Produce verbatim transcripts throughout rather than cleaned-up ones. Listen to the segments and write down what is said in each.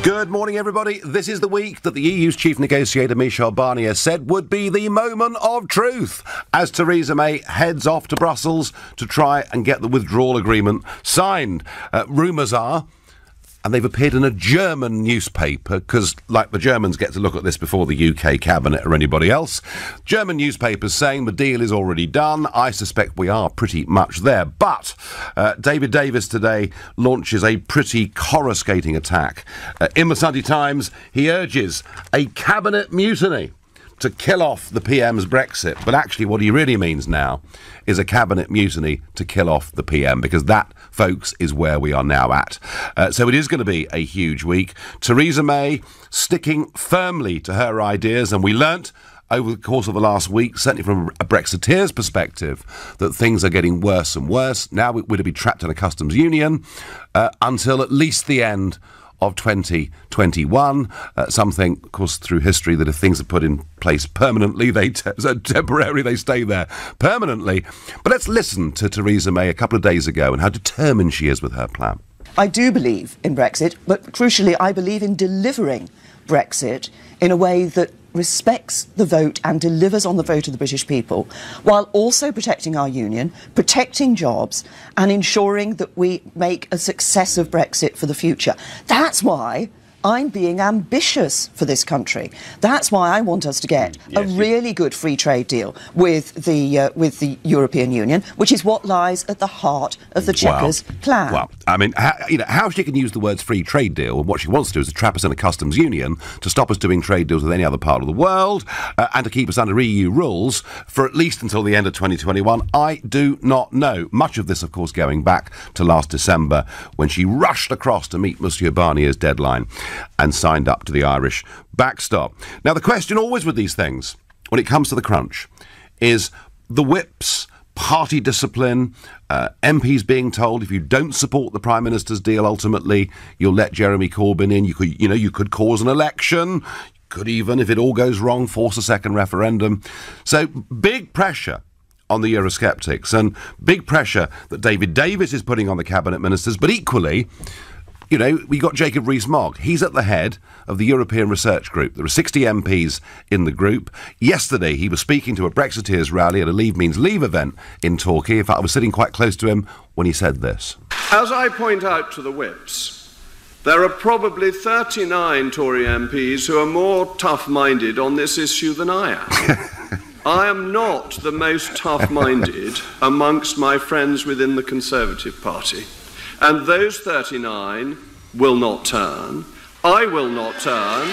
Good morning, everybody. This is the week that the E U's chief negotiator, Michel Barnier, said would be the moment of truth as Theresa May heads off to Brussels to try and get the withdrawal agreement signed. Uh, rumours are, and they've appeared in a German newspaper, because, like, the Germans get to look at this before the U K cabinet or anybody else. German newspapers saying the deal is already done. I suspect we are pretty much there. But uh, David Davis today launches a pretty coruscating attack. Uh, in the Sunday Times, he urges a cabinet mutiny to kill off the P M's Brexit. But actually what he really means now is a cabinet mutiny to kill off the P M, because that, folks, is where we are now at. Uh, so it is going to be a huge week. Theresa May sticking firmly to her ideas, and we learnt over the course of the last week, certainly from a Brexiteer's perspective, that things are getting worse and worse. Now we're to be trapped in a customs union uh, until at least the end of twenty twenty-one, uh, something, of course, through history, that if things are put in place permanently, they te- so temporarily they stay there permanently. But let's listen to Theresa May a couple of days ago and how determined she is with her plan. I do believe in Brexit, but crucially, I believe in delivering Brexit in a way that respects the vote and delivers on the vote of the British people, while also protecting our union, protecting jobs, and ensuring that we make a success of Brexit for the future. That's why I'm being ambitious for this country. That's why I want us to get yes, a really good free trade deal with the uh, with the European Union, which is what lies at the heart of the Chequers well, plan. Well, I mean, how, you know, how she can use the words free trade deal, and what she wants to do is to trap us in a customs union to stop us doing trade deals with any other part of the world uh, and to keep us under E U rules for at least until the end of twenty twenty-one, I do not know. Much of this, of course, going back to last December, when she rushed across to meet Monsieur Barnier's deadline and signed up to the Irish backstop. Now, the question always with these things, when it comes to the crunch, is the whips, party discipline, uh, M Ps being told if you don't support the Prime Minister's deal, ultimately you'll let Jeremy Corbyn in. You could, you know, you could cause an election. You could even, if it all goes wrong, force a second referendum. So big pressure on the Eurosceptics, and big pressure that David Davis is putting on the cabinet ministers, but equally, you know, we got Jacob Rees-Mogg. He's at the head of the European Research Group. There are sixty M Ps in the group. Yesterday, he was speaking to a Brexiteers rally at a Leave Means Leave event in Torquay. In fact, I was sitting quite close to him when he said this. As I point out to the whips, there are probably thirty-nine Tory M Ps who are more tough-minded on this issue than I am. I am not the most tough-minded amongst my friends within the Conservative Party. And those thirty-nine will not turn. I will not turn.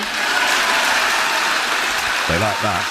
They like that.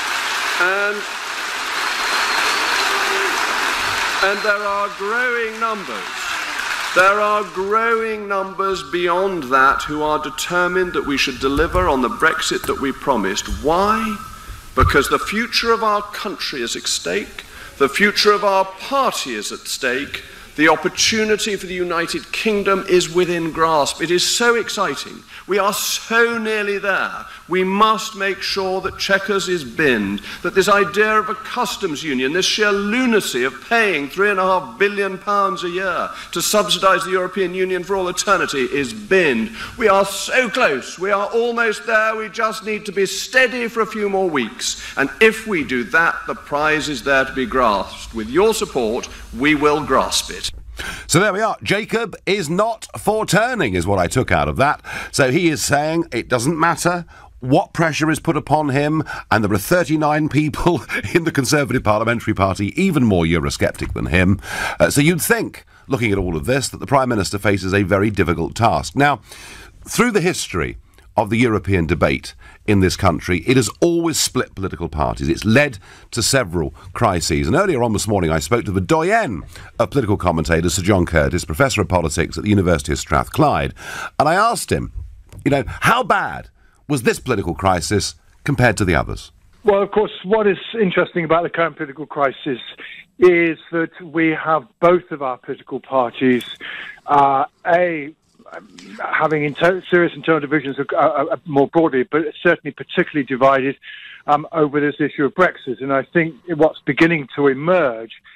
And, and there are growing numbers. There are growing numbers beyond that who are determined that we should deliver on the Brexit that we promised. Why? Because the future of our country is at stake. The future of our party is at stake. The opportunity for the United Kingdom is within grasp. It is so exciting. We are so nearly there. We must make sure that Chequers is binned, that this idea of a customs union, this sheer lunacy of paying three and a half billion pounds a year to subsidise the European Union for all eternity is binned. We are so close. We are almost there. We just need to be steady for a few more weeks. And if we do that, the prize is there to be grasped. With your support, we will grasp it. So there we are. Jacob is not for turning, is what I took out of that. So he is saying it doesn't matter what pressure is put upon him, and there are thirty-nine people in the Conservative Parliamentary Party even more Eurosceptic than him. Uh, so you'd think, looking at all of this, that the Prime Minister faces a very difficult task. Now, through the history of the European debate in this country, it has always split political parties. It's led to several crises. And earlier on this morning, I spoke to the doyen of political commentators, Sir John Curtis, Professor of Politics at the University of Strathclyde. And I asked him, you know, how bad was this political crisis compared to the others? Well, of course, what is interesting about the current political crisis is that we have both of our political parties, uh, A, having inter- serious internal divisions uh, uh, more broadly, but certainly particularly divided um, over this issue of Brexit. And I think what's beginning to emerge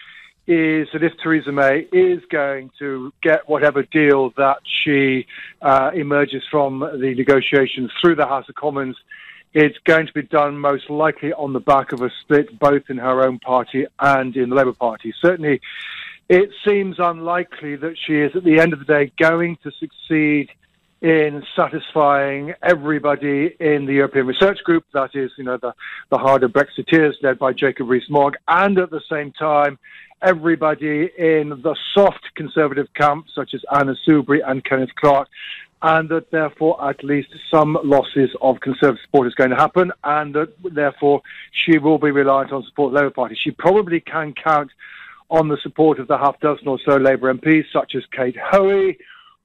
is that if Theresa May is going to get whatever deal that she uh, emerges from the negotiations through the House of Commons, it's going to be done most likely on the back of a split both in her own party and in the Labour Party. Certainly, it seems unlikely that she is, at the end of the day, going to succeed in satisfying everybody in the European Research Group, that is, you know, the, the harder Brexiteers led by Jacob Rees-Mogg, and at the same time, everybody in the soft Conservative camp, such as Anna Soubry and Kenneth Clarke, and that therefore at least some losses of Conservative support is going to happen, and that therefore she will be reliant on support of the Labour Party. She probably can count on the support of the half dozen or so Labour M Ps, such as Kate Hoey,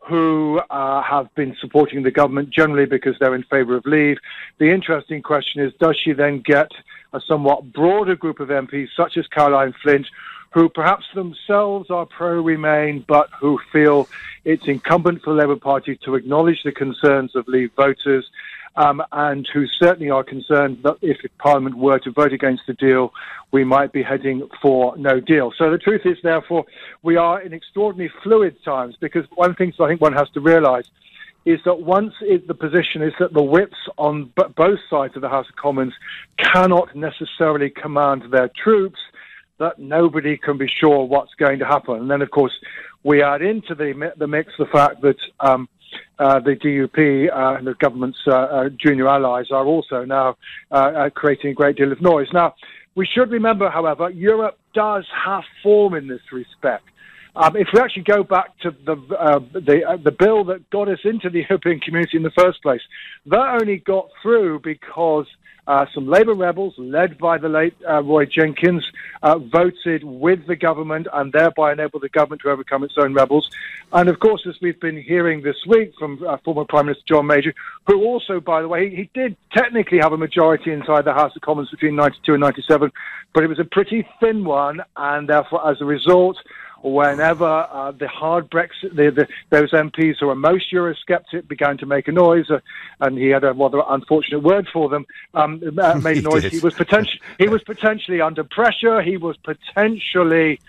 who uh, have been supporting the government generally because they're in favour of leave. The interesting question is, does she then get a somewhat broader group of M Ps, such as Caroline Flint, who perhaps themselves are pro-Remain, but who feel it's incumbent for the Labour Party to acknowledge the concerns of Leave voters, um, and who certainly are concerned that if Parliament were to vote against the deal, we might be heading for no deal. So the truth is, therefore, we are in extraordinarily fluid times, because one thing I think one has to realise is that once it, the position is that the whips on b- both sides of the House of Commons cannot necessarily command their troops, that nobody can be sure what's going to happen. And then, of course, we add into the, the mix the fact that um, uh, the D U P uh, and the government's uh, uh, junior allies are also now uh, uh, creating a great deal of noise. Now, we should remember, however, Europe does have form in this respect. Um, if we actually go back to the uh, the, uh, the bill that got us into the European community in the first place, that only got through because uh, some Labour rebels, led by the late uh, Roy Jenkins, uh, voted with the government and thereby enabled the government to overcome its own rebels. And of course, as we've been hearing this week from uh, former Prime Minister John Major, who also, by the way, he, he did technically have a majority inside the House of Commons between ninety-two and ninety-seven, but it was a pretty thin one, and therefore, as a result, whenever uh, the hard Brexit, the, the, those M Ps who are most Eurosceptic began to make a noise, uh, and he had a rather unfortunate word for them, um, uh, made a noise. He, he was potentially he was potentially under pressure. He was potentially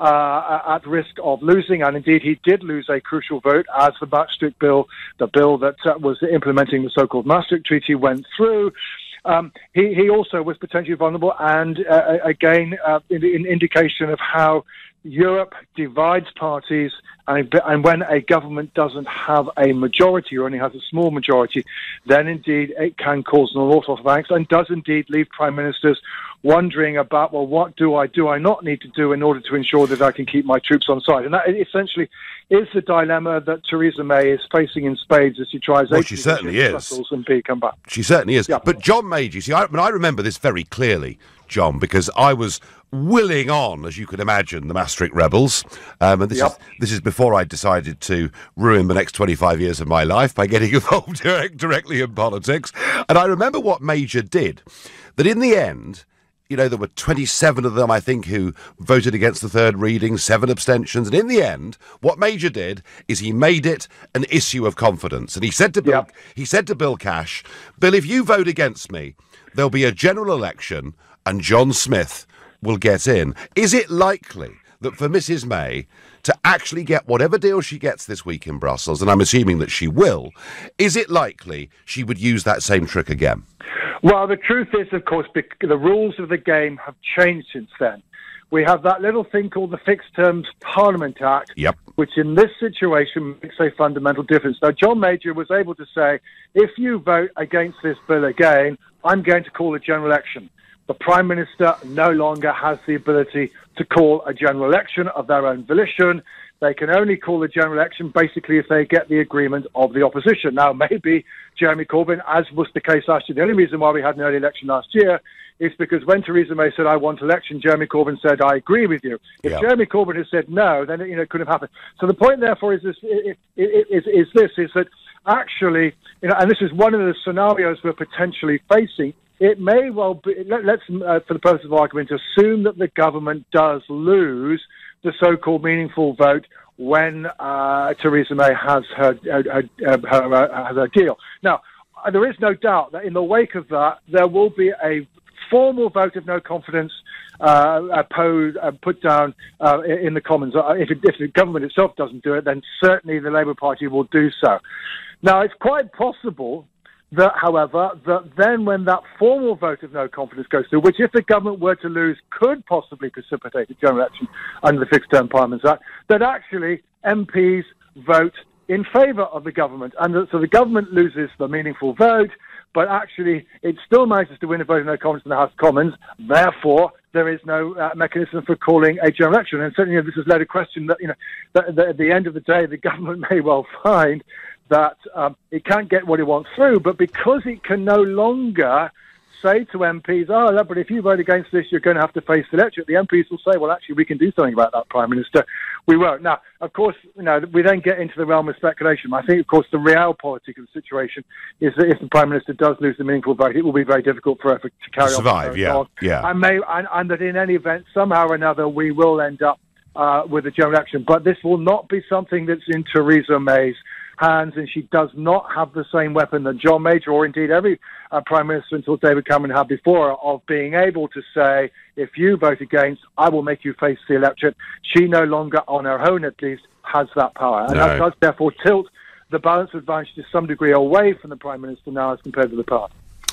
uh, at risk of losing, and indeed he did lose a crucial vote as the Maastricht bill, the bill that uh, was implementing the so-called Maastricht Treaty, went through. Um, he, he also was potentially vulnerable, and uh, again, uh, in, in indication of how Europe divides parties, and, and when a government doesn't have a majority or only has a small majority, then indeed it can cause an awful lot of angst, and does indeed leave prime ministers wondering about, well, what do I do I not need to do in order to ensure that I can keep my troops on side? And that essentially is the dilemma that Theresa May is facing in spades as she tries well, she certainly is. Brussels and B come back. She certainly is. Yeah. But John Major, see, I, I, mean, I remember this very clearly, John, because I was willing on, as you can imagine, the Maastricht rebels. Um, and this, Yep. is, this is before I decided to ruin the next twenty-five years of my life by getting involved direct, directly in politics. And I remember what Major did, that in the end, you know, there were twenty-seven of them, I think, who voted against the third reading, seven abstentions. And in the end, what Major did is he made it an issue of confidence. And he said to Bill, Yep. he said to Bill Cash, Bill, if you vote against me, there'll be a general election and John Smith will get in. Is it likely that for Missus May to actually get whatever deal she gets this week in Brussels, and I'm assuming that she will, is it likely she would use that same trick again? Well, the truth is, of course, the rules of the game have changed since then. We have that little thing called the Fixed Terms Parliament Act, Yep. which in this situation makes a fundamental difference. Now, John Major was able to say, if you vote against this bill again, I'm going to call a general election. The Prime Minister no longer has the ability to call a general election of their own volition. They can only call a general election basically if they get the agreement of the opposition. Now, maybe Jeremy Corbyn, as was the case last year, the only reason why we had an early election last year is because when Theresa May said, I want election, Jeremy Corbyn said, I agree with you. If Yeah. Jeremy Corbyn had said no, then it, you know, it couldn't have happened. So the point, therefore, is this, is, is, is this, is that actually, you know, and this is one of the scenarios we're potentially facing, it may well be, let, let's, uh, for the purpose of argument, assume that the government does lose the so-called meaningful vote when uh, Theresa May has her, her, her, her, uh, has her deal. Now, uh, there is no doubt that in the wake of that, there will be a formal vote of no confidence uh, pose, uh, put down uh, in the Commons. If, it, if the government itself doesn't do it, then certainly the Labour Party will do so. Now, it's quite possible that, however, that then when that formal vote of no confidence goes through, which if the government were to lose could possibly precipitate a general election under the Fixed Term Parliaments Act, that actually M Ps vote in favour of the government. And so the government loses the meaningful vote, but actually it still manages to win a vote of no confidence in the House of Commons. Therefore, there is no uh, mechanism for calling a general election. And certainly, you know, this has led a question that, you know, that, that at the end of the day, the government may well find that um, it can't get what it wants through, but because it can no longer say to M Ps, oh, but if you vote against this, you're going to have to face the electorate, the M Ps will say, well, actually, we can do something about that, Prime Minister. We won't. Now, of course, you know, we then get into the realm of speculation. I think, of course, the real politics of the situation is that if the Prime Minister does lose the meaningful vote, it will be very difficult for her to carry Survive, on. yeah, on. yeah. And, may, and, and that in any event, somehow or another, we will end up uh, with a general election. But this will not be something that's in Theresa May's hands, and she does not have the same weapon that John Major or indeed every uh, Prime Minister until David Cameron had before, of being able to say, if you vote against, I will make you face the electorate. She no longer, on her own at least, has that power. And no. that does therefore tilt the balance of advantage to some degree away from the Prime Minister now as compared to the past.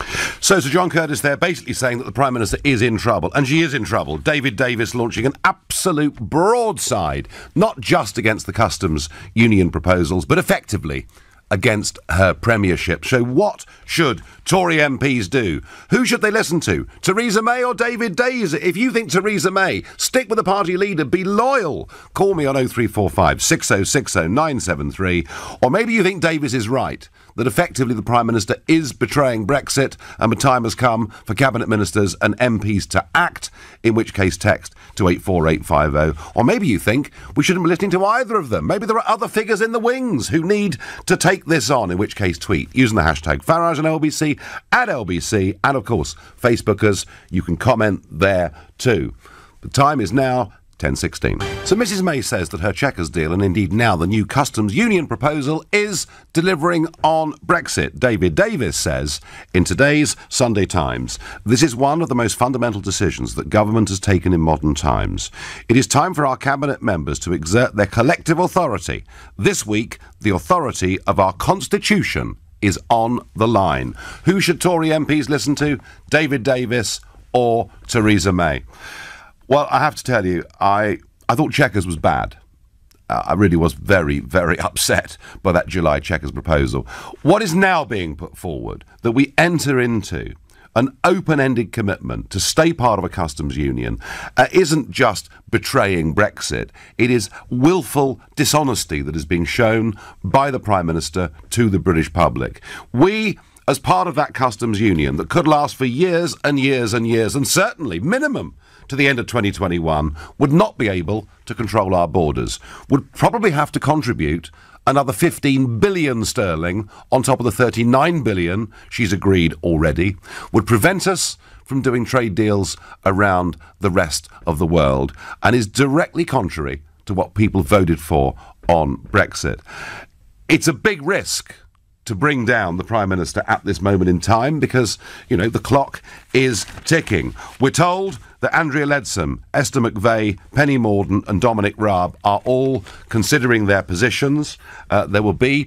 So Sir John Curtis there basically saying that the Prime Minister is in trouble, and she is in trouble. David Davis launching an absolute broadside, not just against the customs union proposals, but effectively against her premiership. So what should Tory M Ps do? Who should they listen to? Theresa May or David Davis? If you think Theresa May, stick with the party leader, be loyal. Call me on oh three four five, six oh six oh, nine seven three. Or maybe you think Davis is right, that effectively the Prime Minister is betraying Brexit and the time has come for Cabinet Ministers and M Ps to act, in which case text to eight four eight five oh. Or maybe you think we shouldn't be listening to either of them. Maybe there are other figures in the wings who need to take this on, in which case tweet using the hashtag Farage and L B C at L B C, and of course Facebookers, you can comment there too. The time is now ten sixteen. So Missus May says that her Chequers deal, and indeed now the new customs union proposal, is delivering on Brexit. David Davis says in today's Sunday Times, this is one of the most fundamental decisions that government has taken in modern times. It is time for our cabinet members to exert their collective authority. This week, the authority of our constitution is on the line. Who should Tory M Ps listen to? David Davis or Theresa May? Well, I have to tell you, I, I thought Chequers was bad. Uh, I really was very, very upset by that July Chequers proposal. What is now being put forward, that we enter into an open-ended commitment to stay part of a customs union, uh, isn't just betraying Brexit. It is willful dishonesty that is being shown by the Prime Minister to the British public. We, as part of that customs union that could last for years and years and years, and certainly minimum to the end of twenty twenty-one, would not be able to control our borders, would probably have to contribute another fifteen billion sterling on top of the thirty-nine billion she's agreed already, would prevent us from doing trade deals around the rest of the world, and is directly contrary to what people voted for on Brexit. It's a big risk to bring down the Prime Minister at this moment in time because, you know, the clock is ticking. We're told that Andrea Leadsom, Esther McVeigh, Penny Mordaunt and Dominic Raab are all considering their positions. Uh, there will be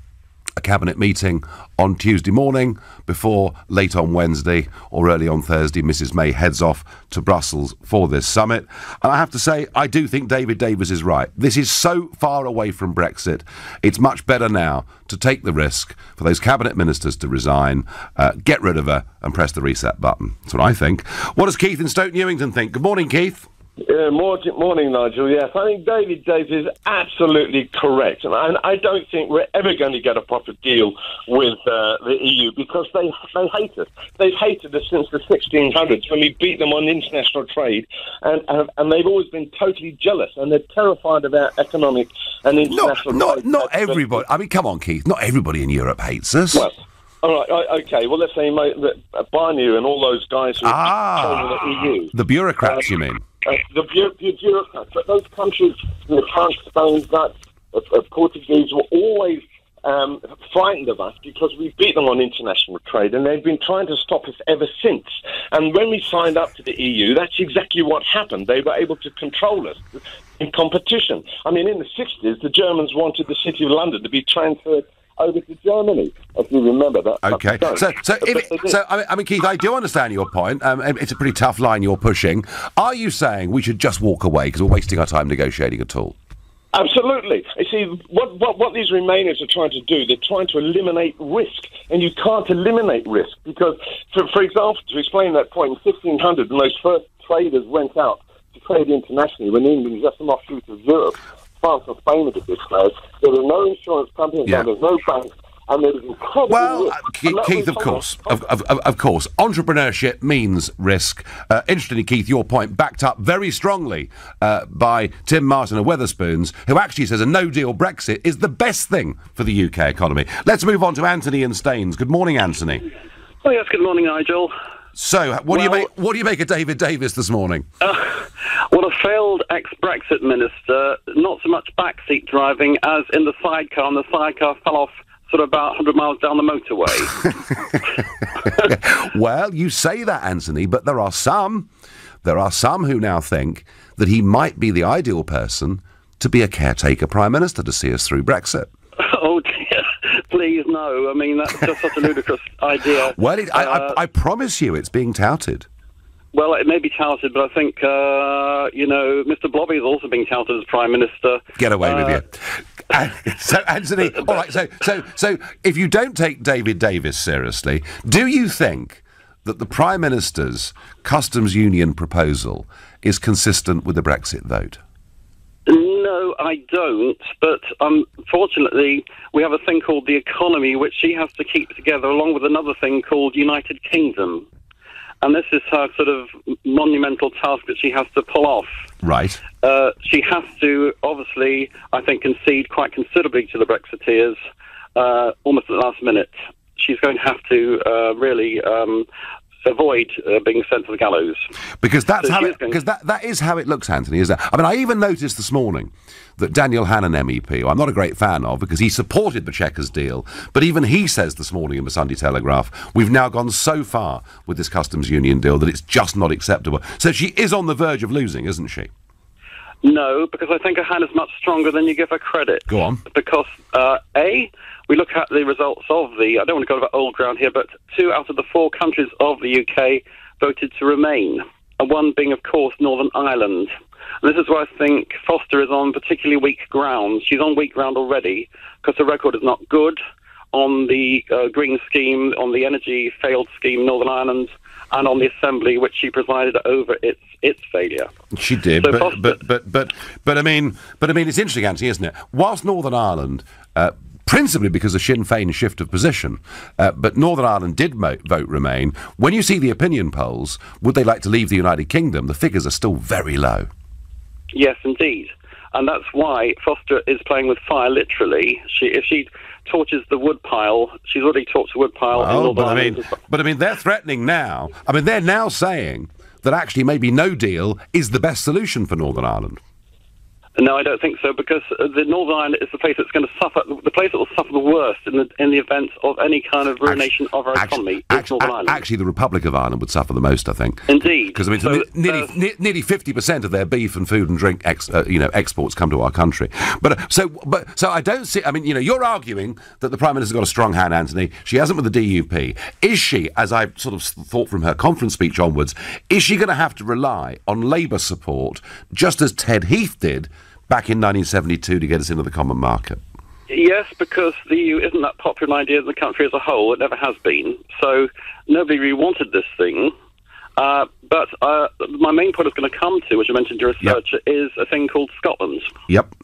a cabinet meeting on Tuesday morning before late on Wednesday or early on Thursday Missus May heads off to Brussels for this summit. And I have to say, I do think David Davis is right. This is so far away from Brexit. It's much better now to take the risk for those cabinet ministers to resign, uh, get rid of her and press the reset button. That's what I think. What does Keith in Stoke Newington think? Good morning, Keith. Uh, morning, morning, Nigel. Yes, I think David Davis is absolutely correct, and I, I don't think we're ever going to get a proper deal with uh, the E U because they they hate us. They've hated us since the sixteen hundreds when we beat them on international trade, and and, and they've always been totally jealous, and they're terrified about economic and international not, trade. Not, not everybody. I mean, come on, Keith. Not everybody in Europe hates us. Well, all right, I, okay. Well, let's say mate, that Barnier and all those guys who ah, are the E U, the bureaucrats, uh, you mean? Uh, the, bu- the bureaucrats, but those countries, you know, France, Spain, Dutch, uh, uh, Portuguese, were always um, frightened of us because we beat them on international trade, and they've been trying to stop us ever since. And when we signed up to the E U, that's exactly what happened. They were able to control us in competition. I mean, in the sixties, the Germans wanted the City of London to be transferred over to Germany, if you remember that. Okay, so so, if it, so I mean, I mean, Keith, I do understand your point. Um, it's a pretty tough line you're pushing. Are you saying we should just walk away because we're wasting our time negotiating at all? Absolutely. You see, what, what, what these Remainers are trying to do, they're trying to eliminate risk, and you can't eliminate risk because, for, for example, to explain that point, in fifteen hundred, when those first traders went out to trade internationally, when England was just an offshoot of Europe, France and Spain were the big players, there were no insurance companies, yeah. and there was no banks. And there was incredible well, risk. uh, Keith, Keith of course, of, of, of course, entrepreneurship means risk. Uh, interestingly, Keith, your point backed up very strongly uh, by Tim Martin of Wetherspoons, who actually says a no-deal Brexit is the best thing for the U K economy. Let's move on to Anthony and Staines. Good morning, Anthony. Oh yes, good morning, Nigel. So, what well, do you make? What do you make of David Davis this morning? Uh, well, a failed ex-Brexit minister, not so much backseat driving as in the sidecar, and the sidecar fell off sort of about one hundred miles down the motorway. Well, you say that, Anthony, but there are some, there are some who now think that he might be the ideal person to be a caretaker prime minister to see us through Brexit. Oh dear, please no. I mean, that's just such a ludicrous idea. Well, it, I, uh, I, I promise you, it's being touted. Well, it may be touted, but I think, uh, you know, Mister Blobby is also being touted as Prime Minister. Get away uh, with you. Uh, so, Anthony, all right, so, so, so if you don't take David Davis seriously, do you think that the Prime Minister's customs union proposal is consistent with the Brexit vote? No, I don't, but unfortunately we have a thing called the economy, which she has to keep together, along with another thing called United Kingdom. And this is her sort of monumental task that she has to pull off. Right. Uh, she has to, obviously, I think, concede quite considerably to the Brexiteers uh, almost at the last minute. She's going to have to uh, really um, avoid uh, being sent to the gallows. Because that's so how it, because that, that is how it looks, Anthony, is that? I mean, I even noticed this morning that Daniel Hannan M E P, who I'm not a great fan of because he supported the Chequers deal, but even he says this morning in the Sunday Telegraph, we've now gone so far with this customs union deal that it's just not acceptable. So she is on the verge of losing, isn't she? No, because I think her hand is much stronger than you give her credit. Go on. Because, uh, A, we look at the results of the, I don't want to go over old ground here, but two out of the four countries of the U K voted to remain, and one being, of course, Northern Ireland. And this is where I think Foster is on particularly weak ground. She's on weak ground already because her record is not good on the uh, green scheme, on the energy failed scheme, Northern Ireland, and on the Assembly, which she presided over its its failure. She did, so but, Foster, but but but but I mean, but I mean, it's interesting, Anthony, isn't it? Whilst Northern Ireland, uh, principally because of Sinn Féin's shift of position, uh, but Northern Ireland did mo- vote Remain. When you see the opinion polls, would they like to leave the United Kingdom? The figures are still very low. Yes, indeed. And that's why Foster is playing with fire, literally. She, if she torches the woodpile, she's already torched the woodpile. Oh, in but I Ireland. mean, but I mean, they're threatening now. I mean, they're now saying that actually maybe no deal is the best solution for Northern Ireland. No, I don't think so, because the Northern Ireland is the place that's going to suffer, the place that will suffer the worst in the in the event of any kind of ruination actually, of our actually, economy. Actually, Northern Ireland. actually, the Republic of Ireland would suffer the most, I think. Indeed, because I mean, so, nearly uh, ne- nearly fifty percent of their beef and food and drink, ex- uh, you know, exports come to our country. But uh, so, but so I don't see. I mean, you know, you're arguing that the Prime Minister's got a strong hand, Anthony. She hasn't with the D U P. Is she, as I sort of thought from her conference speech onwards, is she going to have to rely on Labour support, just as Ted Heath did back in nineteen seventy-two to get us into the common market? Yes, because the E U isn't that popular an idea in the country as a whole. It never has been. So nobody really wanted this thing. Uh, but uh, my main point I was going to come to, which I mentioned in your research, yep. is a thing called Scotland. Yep.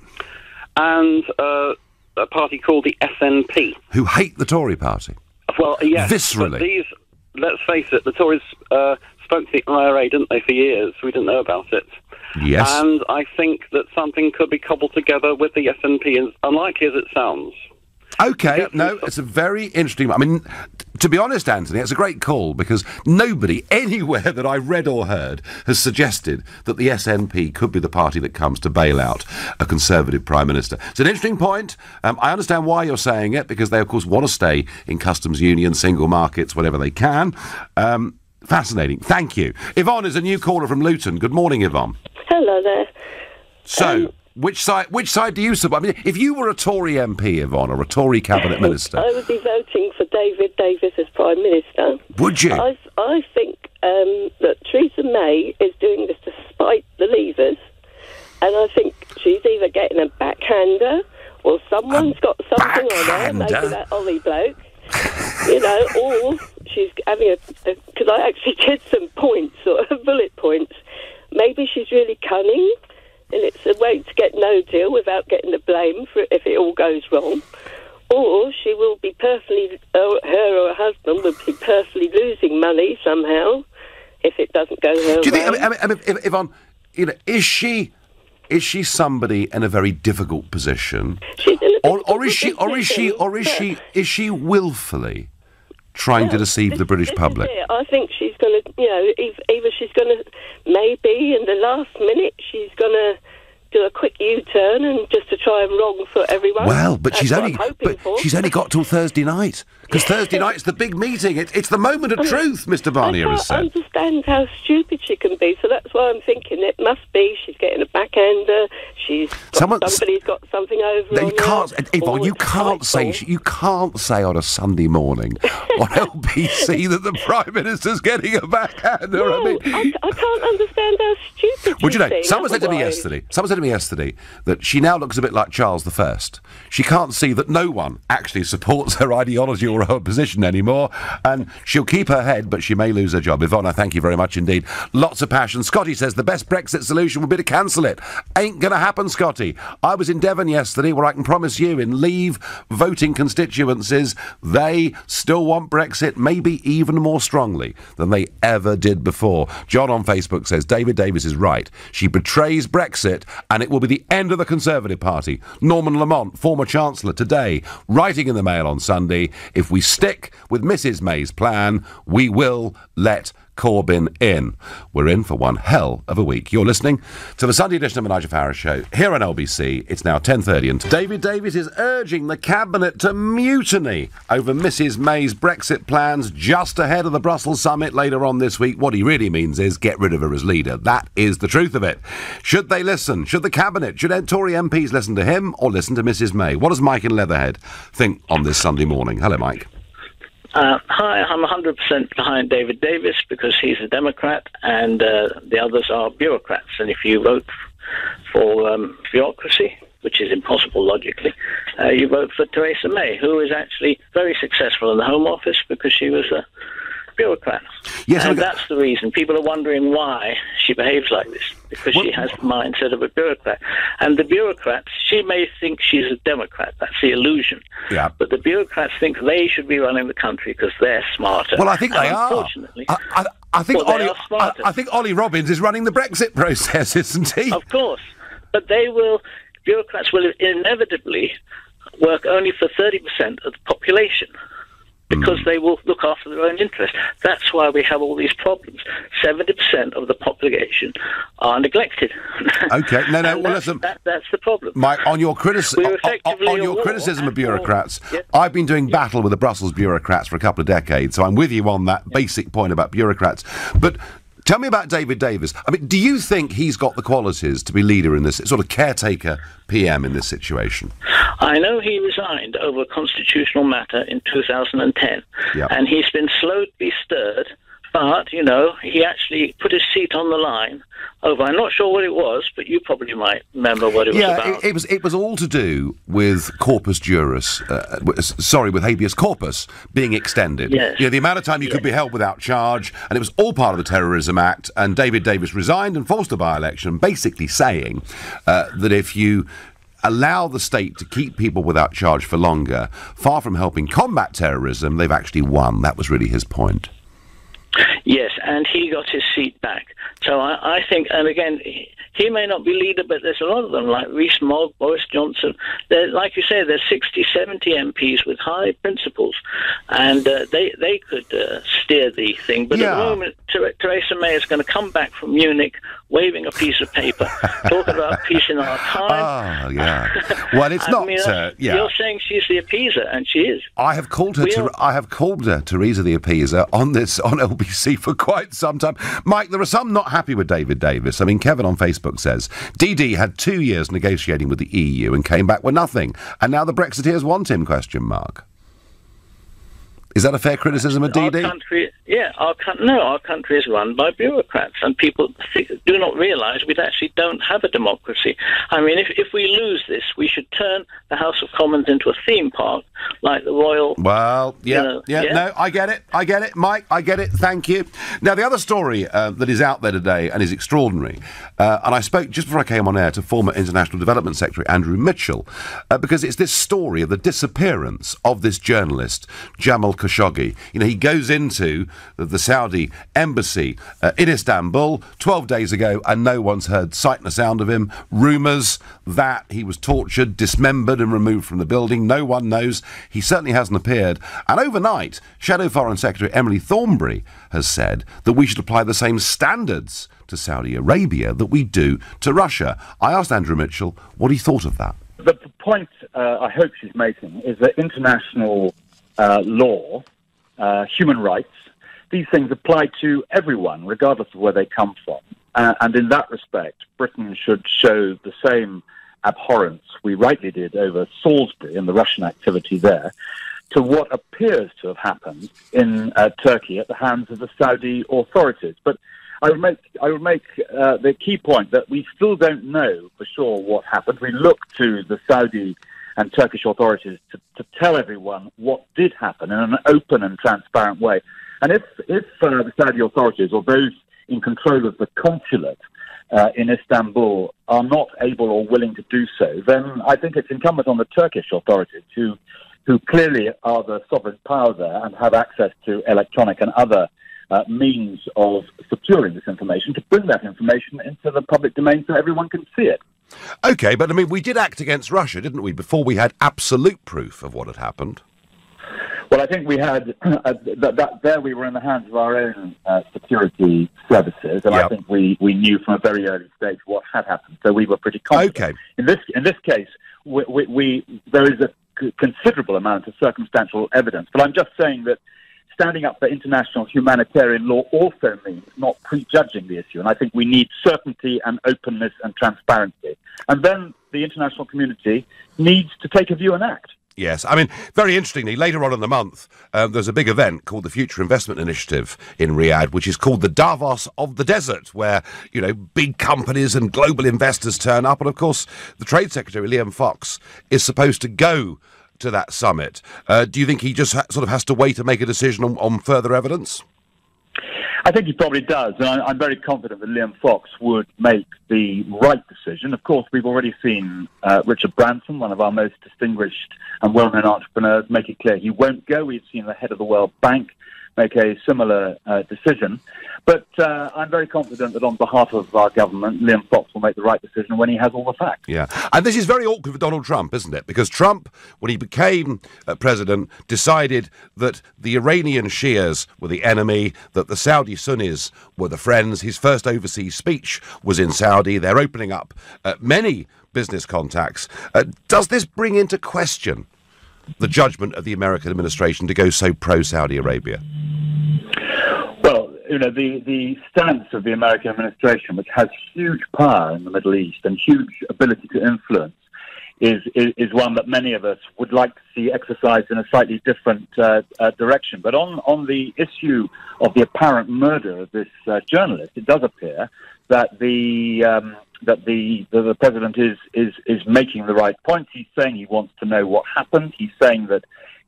And uh, a party called the S N P. Who hate the Tory party. Well, yes. Viscerally. But these, let's face it, the Tories uh, spoke to the I R A, didn't they, for years? We didn't know about it. Yes. And I think that something could be cobbled together with the S N P, as unlikely as it sounds. Okay, no, it's a very interesting... I mean, to be honest, Anthony, it's a great call, because nobody anywhere that I've read or heard has suggested that the S N P could be the party that comes to bail out a Conservative Prime Minister. It's an interesting point. Um, I understand why you're saying it, because they, of course, want to stay in customs union, single markets, whatever they can. Um, fascinating. Thank you. Yvonne is a new caller from Luton. Good morning, Yvonne. Hello there. So... Um, Which side? Which side do you support? I mean, if you were a Tory M P, Yvonne, or a Tory cabinet minister, I would be voting for David Davis as Prime Minister. Would you? I, I think um, that Theresa May is doing this to spite the Leavers, and I think she's either getting a backhander or someone's a got something backhander? on her, maybe that Ollie bloke, you know, or she's having a... Because I actually did some points, sort of bullet points. Maybe she's really cunning, and it's a way to get no deal without getting the blame for it if it all goes wrong. Or she will be personally, uh, her or her husband will be personally losing money somehow if it doesn't go her do you way. think? I mean, I mean, I mean, if- Yvonne, you know, is she is she somebody in a very difficult position, She's in a or, or difficult is she, or is she, or is she, is she willfully trying to Well, deceive this- the British this is public? it. I think she's going to, you know, eith- either she's going to, maybe in the last minute, she's going to do a quick U-turn and just to try and wrong for everyone. Well, but That's she's what only I'm hoping but for. she's only got till Thursday night, because Thursday night's the big meeting. It, it's the moment of truth, Mister Barnier I has can't said. understand how stupid she can be, so that's why I'm thinking it must be she's getting a backhander, she's got, Someone- somebody's got something over No, on you can't, her, Yvonne. or You it's can't say spiteful. you can't say on a Sunday morning on L B C that the Prime Minister's getting a backhander. No, I mean, I, I can't understand how stupid would you know? think Someone said to me otherwise. yesterday. Someone said to me yesterday that she now looks a bit like Charles the First. She can't see that no one actually supports her ideology or her position anymore, and she'll keep her head, but she may lose her job. Yvonne, I thank you very much indeed. Lots of passion. Scotty says the best Brexit solution would be to cancel it. Ain't going to happen, Scotty. I was in Devon yesterday, where I can promise you, in Leave voting constituencies, they still want Brexit, maybe even more strongly than they ever did before. John on Facebook says David Davis is right. She betrays Brexit, and it will be the end of the Conservative Party. Norman Lamont, former Chancellor, today, writing in the Mail on Sunday, if we stick with Missus May's plan, we will let Corbyn in. We're in for one hell of a week. You're listening to the Sunday edition of the Nigel Farage Show here on L B C. It's now ten thirty, and David Davis is urging the Cabinet to mutiny over Missus May's Brexit plans just ahead of the Brussels summit later on this week. What he really means is get rid of her as leader. That is the truth of it. Should they listen? Should the Cabinet, should Tory M Ps listen to him or listen to Missus May? What does Mike in Leatherhead think on this Sunday morning? Hello, Mike. Uh, hi, I'm one hundred percent behind David Davis because he's a Democrat and uh, the others are bureaucrats. And if you vote for um, bureaucracy, which is impossible logically, uh, you vote for Theresa May, who is actually very successful in the Home Office because she was a bureaucrat. Yes, and look- that's the reason. People are wondering why she behaves like this, because Well- she has the mindset of a bureaucrat. And the bureaucrats, she may think she's a Democrat. That's the illusion. Yeah. But the bureaucrats think they should be running the country because they're smarter. Well, I think And they are. Unfortunately, I, I, I think Well, they Ollie, are I, smarter. I think Ollie Robbins is running the Brexit process, isn't he? of course. But they will, bureaucrats will inevitably work only for thirty percent of the population, because Hmm. they will look after their own interests. That's why we have all these problems. seventy percent of the population are neglected. Okay, no, no, And well, that's, listen, that, that's the problem. Mike, on your, critici- We're on, on- effectively on a your war criticism of at war. bureaucrats, Yeah. I've been doing battle with the Brussels bureaucrats for a couple of decades, so I'm with you on that basic point about bureaucrats. But tell me about David Davis. I mean, do you think he's got the qualities to be leader in this, sort of caretaker P M in this situation? I know he resigned over a constitutional matter in two thousand ten, Yeah. and he's been slow to be stirred, but, you know, he actually put his seat on the line over, I'm not sure what it was, but you probably might remember what it was Yeah, about. it, it was it was all to do with corpus juris, uh, w- s- sorry, with habeas corpus being extended. Yes. You know, the amount of time you could be held without charge, and it was all part of the Terrorism Act, and David Davis resigned and forced a by-election, basically saying uh, that if you allow the state to keep people without charge for longer, far from helping combat terrorism, they've actually won. That was really his point. Yes, and he got his seat back. So I, I think, and again, he, he may not be leader, but there's a lot of them, like Rees-Mogg, Boris Johnson. They're, like you say, there's sixty, seventy M Ps with high principles, and uh, they they could uh, steer the thing. But yeah. at the moment, Ther- Theresa May is going to come back from Munich waving a piece of paper, talking about peace in our time. Oh, yeah. Well, it's not. I mean, uh, yeah. You're saying she's the appeaser, and she is. I have called her. To, I have called her Teresa the Appeaser on this on L B C for quite some time. Mike, there are some not happy with David Davis. I mean, Kevin on Facebook says D D had two years negotiating with the E U and came back with nothing, and now the Brexiteers want him? Question mark. Is that a fair criticism of D D? Our country, yeah, our country, no, our country is run by bureaucrats, and people think, do not realise we actually don't have a democracy. I mean, if if we lose this, we should turn the House of Commons into a theme park, like the Royal... Well, yeah, you know, yeah, yeah, no, I get it, I get it, Mike, I get it, thank you. Now, the other story uh, that is out there today and is extraordinary, uh, and I spoke just before I came on air to former International Development Secretary Andrew Mitchell, uh, because it's this story of the disappearance of this journalist, Jamal Khashoggi. You know, he goes into the, the Saudi embassy uh, in Istanbul twelve days ago, and no one's heard sight nor sound of him. Rumours that he was tortured, dismembered and removed from the building. No one knows. He certainly hasn't appeared. And overnight, Shadow Foreign Secretary Emily Thornberry has said that we should apply the same standards to Saudi Arabia that we do to Russia. I asked Andrew Mitchell what he thought of that. The point uh, I hope she's making is that international uh, law, uh, human rights, these things apply to everyone, regardless of where they come from. Uh, and in that respect, Britain should show the same abhorrence we rightly did over Salisbury and the Russian activity there to what appears to have happened in uh, Turkey at the hands of the Saudi authorities. But I would make, I would make uh, the key point that we still don't know for sure what happened. We look to the Saudi and Turkish authorities to, to tell everyone what did happen in an open and transparent way. And if, if uh, the Saudi authorities or those in control of the consulate uh, in Istanbul are not able or willing to do so, then I think it's incumbent on the Turkish authorities who, who clearly are the sovereign power there and have access to electronic and other uh, means of securing this information, to bring that information into the public domain so everyone can see it. OK, but I mean, we did act against Russia, didn't we, before we had absolute proof of what had happened? Well, I think we had, uh, that, that there we were in the hands of our own uh, security services, and yep. I think we, we knew from a very early stage what had happened, so we were pretty confident. Okay. In this, in this case, we, we, we, there is a c- considerable amount of circumstantial evidence, but I'm just saying that standing up for international humanitarian law also means not prejudging the issue, and I think we need certainty and openness and transparency. And then the international community needs to take a view and act. Yes, I mean, very interestingly, later on in the month, um, there's a big event called the Future Investment Initiative in Riyadh, which is called the Davos of the Desert, where, you know, big companies and global investors turn up. And, of course, the Trade Secretary, Liam Fox, is supposed to go to that summit. Uh, do you think he just ha- sort of has to wait to make a decision on, on further evidence? I think he probably does, and I, I'm very confident that Liam Fox would make the right decision. Of course, we've already seen uh, Richard Branson, one of our most distinguished and well-known entrepreneurs, make it clear he won't go. We've seen the head of the World Bank make a similar uh, decision. But uh, I'm very confident that on behalf of our government, Liam Fox will make the right decision when he has all the facts. Yeah, and this is very awkward for Donald Trump, isn't it? Because Trump, when he became uh, president, decided that the Iranian Shias were the enemy, that the Saudi Sunnis were the friends. His first overseas speech was in Saudi. They're opening up uh, many business contacts. Uh, does this bring into question the judgment of the American administration to go so pro-Saudi Arabia? Well, you know, the, the stance of the American administration, which has huge power in the Middle East and huge ability to influence, is, is, is one that many of us would like to see exercised in a slightly different uh, uh, direction. But on, on the issue of the apparent murder of this uh, journalist, it does appear that the um, that the, the the president is, is is making the right points. He's saying he wants to know what happened. He's saying that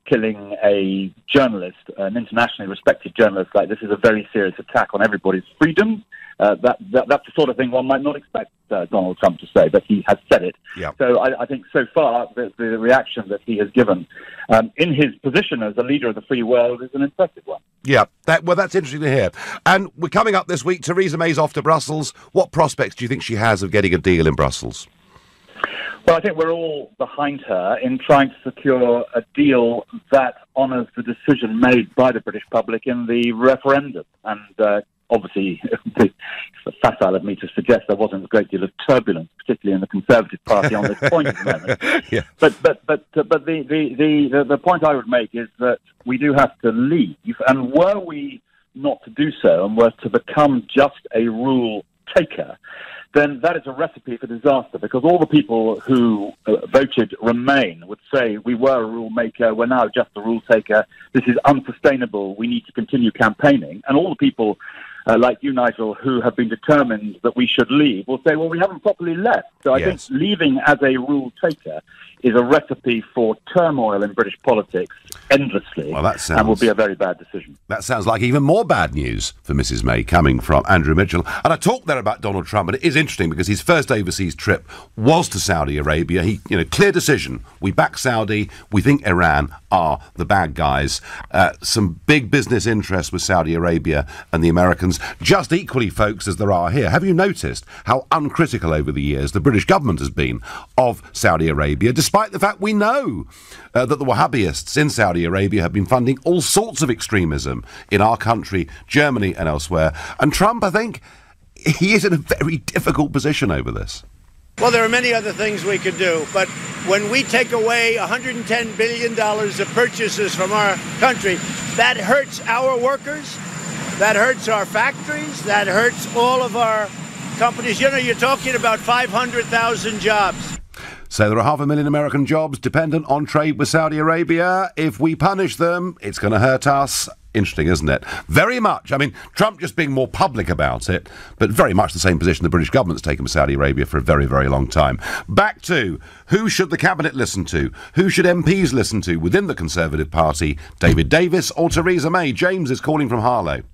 killing a journalist, an internationally respected journalist like this, is a very serious attack on everybody's freedom. Uh, that, that that's the sort of thing one might not expect uh, Donald Trump to say, but he has said it. Yep. So I, I think so far the, the reaction that he has given um, in his position as a leader of the free world is an impressive one. Yeah, that, well, that's interesting to hear. And we're coming up this week. Theresa May's off to Brussels. What prospects do you think she has of getting a deal in Brussels? Well, I think we're all behind her in trying to secure a deal that honours the decision made by the British public in the referendum. And uh, obviously, it's facile of me to suggest there wasn't a great deal of turbulence, particularly in the Conservative Party on this point at the moment. Yeah. But but but uh, but the, the, the, the, the point I would make is that we do have to leave, and were we not to do so and were to become just a rule taker, then that is a recipe for disaster, because all the people who uh, voted Remain would say we were a rule maker, we're now just a rule taker, this is unsustainable, we need to continue campaigning. And all the people uh, like you, Nigel, who have been determined that we should leave will say, well, we haven't properly left. So I Yes. think leaving as a rule taker is a recipe for turmoil in British politics endlessly, Well, that sounds- and will be a very bad decision. That sounds like even more bad news for Missus May coming from Andrew Mitchell. And I talked there about Donald Trump, and it is interesting because his first overseas trip was to Saudi Arabia. He, you know, clear decision. We back Saudi. We think Iran are the bad guys. Uh, some big business interests with Saudi Arabia and the Americans, just equally, folks, as there are here. Have you noticed how uncritical over the years the British government has been of Saudi Arabia, despite the fact we know uh, that the Wahhabists in Saudi Arabia have been funding all sorts of extremism in our country, Germany and elsewhere. And Trump, I think, he is in a very difficult position over this. Well, there are many other things we could do, but when we take away one hundred ten billion dollars of purchases from our country, that hurts our workers, that hurts our factories, that hurts all of our companies. You know, you're talking about five hundred thousand jobs. So there are half a million American jobs dependent on trade with Saudi Arabia. If we punish them, it's going to hurt us. Interesting, isn't it? Very much. I mean, Trump just being more public about it, but very much the same position the British government's taken with Saudi Arabia for a very, very long time. Back to, who should the Cabinet listen to? Who should M Ps listen to within the Conservative Party? David Davis or Theresa May? James is calling from Harlow.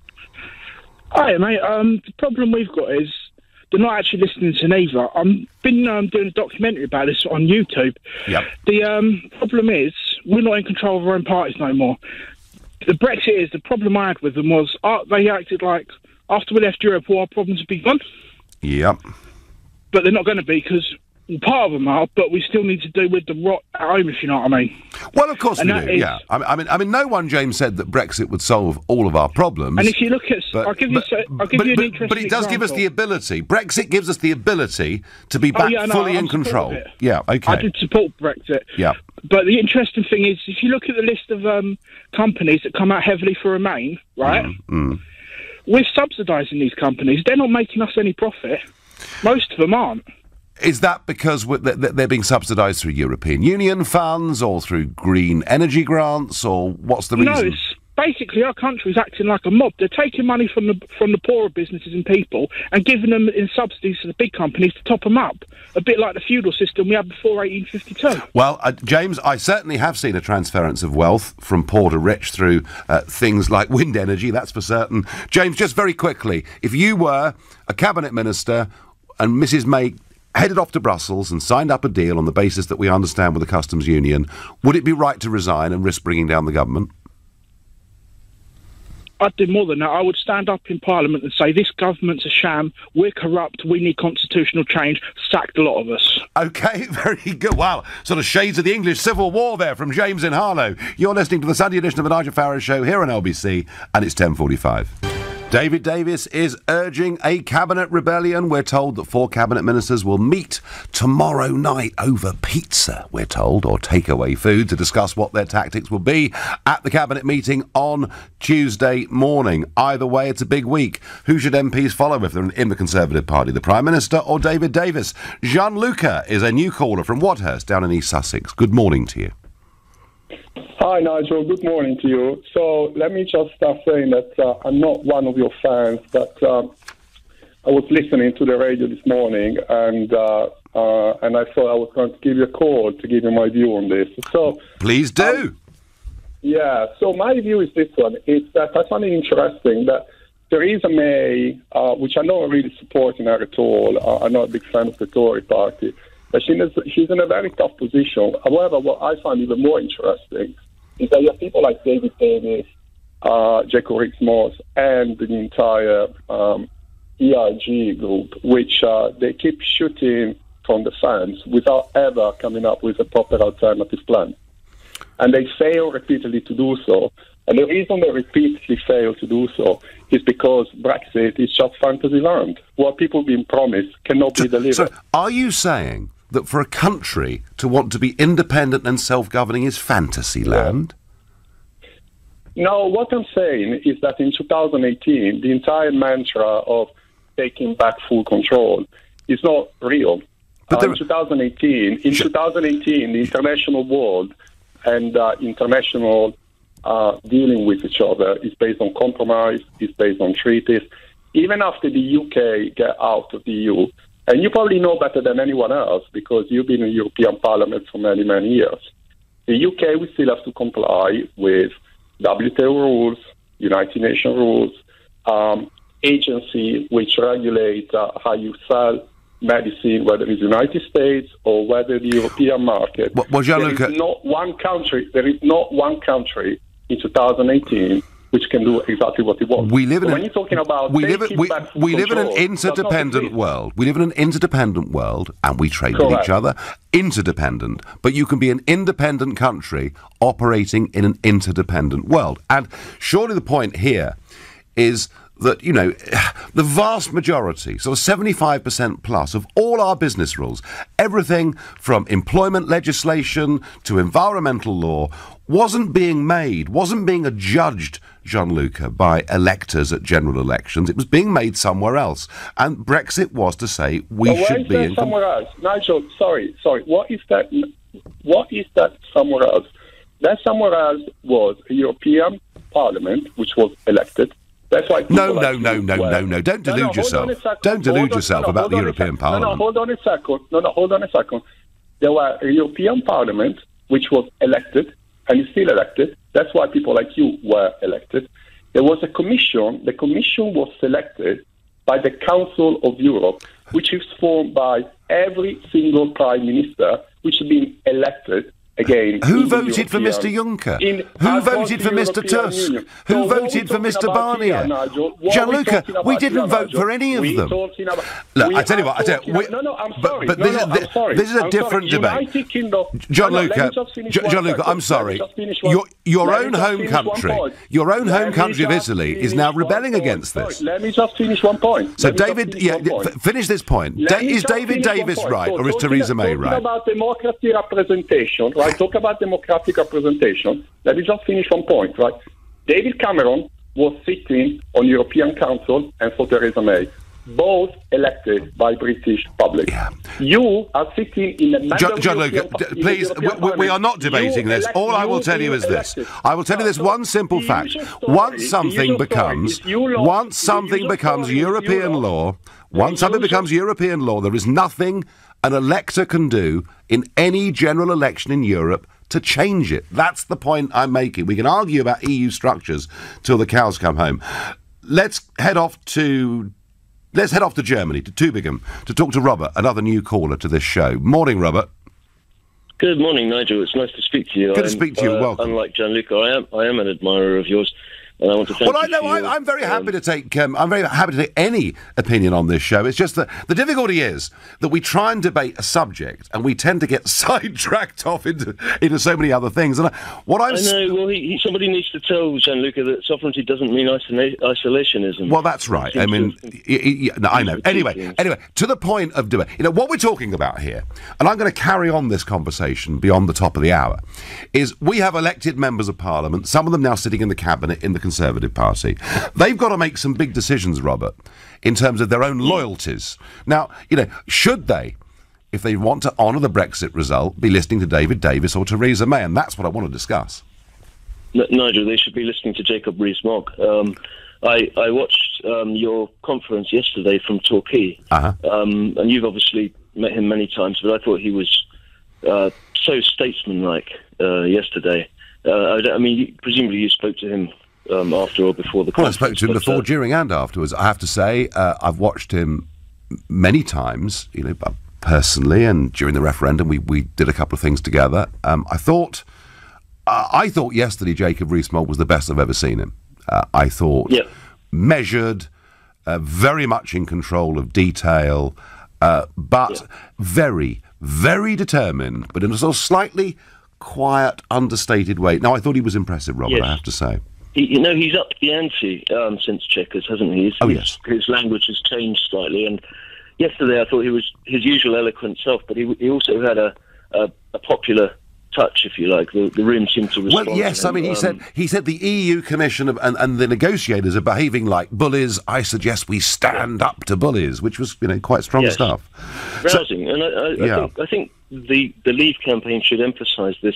Hi, mate. Um, the problem we've got is they're not actually listening to neither. I've been um, doing a documentary about this on YouTube. Yep. The um, problem is we're not in control of our own parties no more. The Brexit is, the problem I had with them was uh, they acted like after we left Europe, all our problems would be gone. Yep. But they're not going to be, because part of them are, but we still need to do with the rot at home, if you know what I mean. Well, of course And we that do, is- yeah. I mean, I mean, I mean, no one, James, said that Brexit would solve all of our problems. And if you look at, But- I'll give you, but- so- I'll give but- you an but- interesting But it does give us the example. ability. Brexit gives us the ability to be Oh, back yeah, no, fully I'm in supportive control. of it. Yeah, okay. I did support Brexit. Yeah. But the interesting thing is, if you look at the list of um, companies that come out heavily for Remain, right, Mm. we're subsidising these companies. They're not making us any profit. Most of them aren't. Is that because we're- th- th- they're being subsidised through European Union funds or through green energy grants, or what's the reason? No, it's basically our country's acting like a mob. They're taking money from the from the poorer businesses and people and giving them in subsidies to the big companies to top them up. A bit like the feudal system we had before eighteen fifty-two. Well, uh, James, I certainly have seen a transference of wealth from poor to rich through uh, things like wind energy, that's for certain. James, just very quickly, if you were a cabinet minister and Missus May headed off to Brussels and signed up a deal on the basis that we understand with the customs union, would it be right to resign and risk bringing down the government? I'd do more than that. I would stand up in Parliament and say, this government's a sham, we're corrupt, we need constitutional change, sacked a lot of us. OK, very good. Wow, sort of shades of the English Civil War there from James in Harlow. You're listening to the Sunday edition of the Nigel Farage Show here on L B C, and it's ten forty-five. David Davis is urging a cabinet rebellion. We're told that four cabinet ministers will meet tomorrow night over pizza, we're told, or takeaway food, to discuss what their tactics will be at the cabinet meeting on Tuesday morning. Either way, it's a big week. Who should M Ps follow if they're in the Conservative Party, the Prime Minister or David Davis? Gianluca is a new caller from Wadhurst down in East Sussex. Good morning to you. Hi, Nigel. Good morning to you. So let me just start saying that uh, I'm not one of your fans, but uh, I was listening to the radio this morning, and uh, uh, and I thought I was going to give you a call to give you my view on this. So please do. Um, Yeah, so my view is this one. It's that I find it interesting that Theresa May, uh, which I don't really support in her at all, uh, I'm not a big fan of the Tory party, but she is, she's in a very tough position. However, what I find even more interesting is that you have people like David Davis, uh, Jacob Rees-Mogg, and the entire um, E R G group, which uh, they keep shooting from the fence without ever coming up with a proper alternative plan. And they fail repeatedly to do so. And the reason they repeatedly fail to do so is because Brexit is just fantasy land. What people being promised cannot so, be delivered. So are you saying that for a country to want to be independent and self-governing is fantasy land? No, what I'm saying is that in two thousand eighteen, the entire mantra of taking back full control is not real. But uh, in twenty eighteen, in Sh- twenty eighteen, the international world and uh, international uh, dealing with each other is based on compromise, is based on treaties. Even after the U K get out of the E U, and you probably know better than anyone else because you've been in the European Parliament for many, many years, the U K will still have to comply with W T O rules, United Nations rules, um, agency which regulate uh, how you sell medicine, whether it's the United States or whether the European market. Well, well, there is not one country. There is not one country in two thousand eighteen which can do exactly what it wants. We live in so an, when you're talking about we live, taking we, back full we live in an control, does not interdependent exist. world. We live in an interdependent world, and we trade with Correct. each other. Interdependent, but you can be an independent country operating in an interdependent world. And surely the point here is that, you know, the vast majority, so seventy-five percent plus of all our business rules, everything from employment legislation to environmental law, wasn't being made, wasn't being adjudged, Gianluca, by electors at general elections. It was being made somewhere else. And Brexit was to say we But where should is be that in... somewhere else? Nigel, sorry, sorry. What is that? What is that somewhere else? That somewhere else was a European Parliament, which was elected. That's why. No, people no, like no, you no, were- no, no. Don't No, no, delude hold yourself. on a second. Don't Hold delude on- yourself no, no, about hold the on a European sec- No, no, Parliament. hold on a second. No, no, hold on a second. There were a European Parliament, which was elected, and is still elected. That's why people like you were elected. There was a commission. The commission was selected by the Council of Europe, which is formed by every single prime minister, which has been elected again. Who in the voted for European- Mister Juncker? in- Who across voted the for Mister European Tusk? Union. Who So what are we voted for talking Mister about Barnier? here, Nigel? What are we Gianluca, talking we about didn't here, vote Nigel? for any of We them. talking about- Look, we I tell you are what, I tell you, talking we- about- no, no, I'm but- sorry. but no, this no, is- I'm thi- sorry. this is a I'm different sorry. debate. United Kingdom. Gianluca, no, no, let me just finish Gi- one Gianluca, second. I'm Let sorry. me just finish one- Your, your let me own just home finish one country, point. your own Let home me country of just Italy is finish now one rebelling point. against Sorry, this. Let me just finish one point. So Let me just David, finish yeah, one yeah, point. f- finish this point. Let Da- me is just David finish one Davis point. right, So or is talking- Theresa May talking right? about democratic representation, right? Talk about democratic representation. Let me just finish one point, right? David Cameron was sitting on European Council and for Theresa May, both elected by British public. Yeah. You are sitting in a member John, of John European Luca, Pa- d- in the please, European we, we- we are Parliament. not debating You this. elect- All I will you tell you being is this. elected. I will tell you No, this so one simple the fact. usual story- Once the something usual story becomes, is you lot- once the something usual becomes story is you European lot- law, the once something usual- becomes European law, there is nothing an elector can do in any general election in Europe to change it. That's the point I'm making. We can argue about E U structures till the cows come home. Let's head off to let's head off to Germany, to Tübingen, to talk to Robert, another new caller to this show. Morning, Robert. Good morning, Nigel. It's nice to speak to you. Good to I'm, speak to you. uh, Welcome. Unlike Gianluca, I am I am an admirer of yours, and I want to thank Well, I you. know for I'm, your, I'm very happy um, to take. Um, I'm very happy to take any opinion on this show. It's just that the difficulty is that we try and debate a subject, and we tend to get sidetracked off into into so many other things. And I, what I'm I know. Well, he, he, somebody needs to tell Gianluca that sovereignty doesn't mean isola- isolationism. Well, that's right. I mean, y- y- y- no, I know. Anyway, anyway, to the point of debate. You know what we're talking about here, and I'm going to carry on this conversation beyond the top of the hour. Is we have elected members of Parliament, some of them now sitting in the cabinet in the Conservative Party. They've got to make some big decisions, Robert, in terms of their own loyalties. Now, you know, should they, if they want to honour the Brexit result, be listening to David Davis or Theresa May? And that's what I want to discuss. N- Nigel, they should be listening to Jacob Rees-Mogg. Um, I, I watched um, your conference yesterday from Torquay, Uh-huh. um, and you've obviously met him many times, but I thought he was uh, so statesmanlike uh, yesterday. Uh, I, don't, I mean, you, presumably you spoke to him um, after or before the Well, I conference. spoke to him but, before, uh, during, and afterwards. I have to say, uh, I've watched him many times, you know, personally, and during the referendum, we, we did a couple of things together. Um, I thought, uh, I thought yesterday Jacob Rees-Mogg was the best I've ever seen him. Uh, I thought yeah. measured, uh, very much in control of detail, uh, but yeah. very, very determined, but in a sort of slightly quiet, understated way. Now, I thought he was impressive, Robert, yes. I have to say. He, you know, he's upped the ante um, since Chequers, hasn't he? His, oh, his, yes. His language has changed slightly, and yesterday I thought he was his usual eloquent self, but he, he also had a, a, a popular touch, if you like. The, the room seemed to respond. Well, yes, to him. I mean, he um, said he said the E U Commission and, and the negotiators are behaving like bullies. I suggest we stand up to bullies, which was, you know, quite strong yes. stuff. Rousing, so, and I, I, yeah. I think I think the the Leave campaign should emphasise this.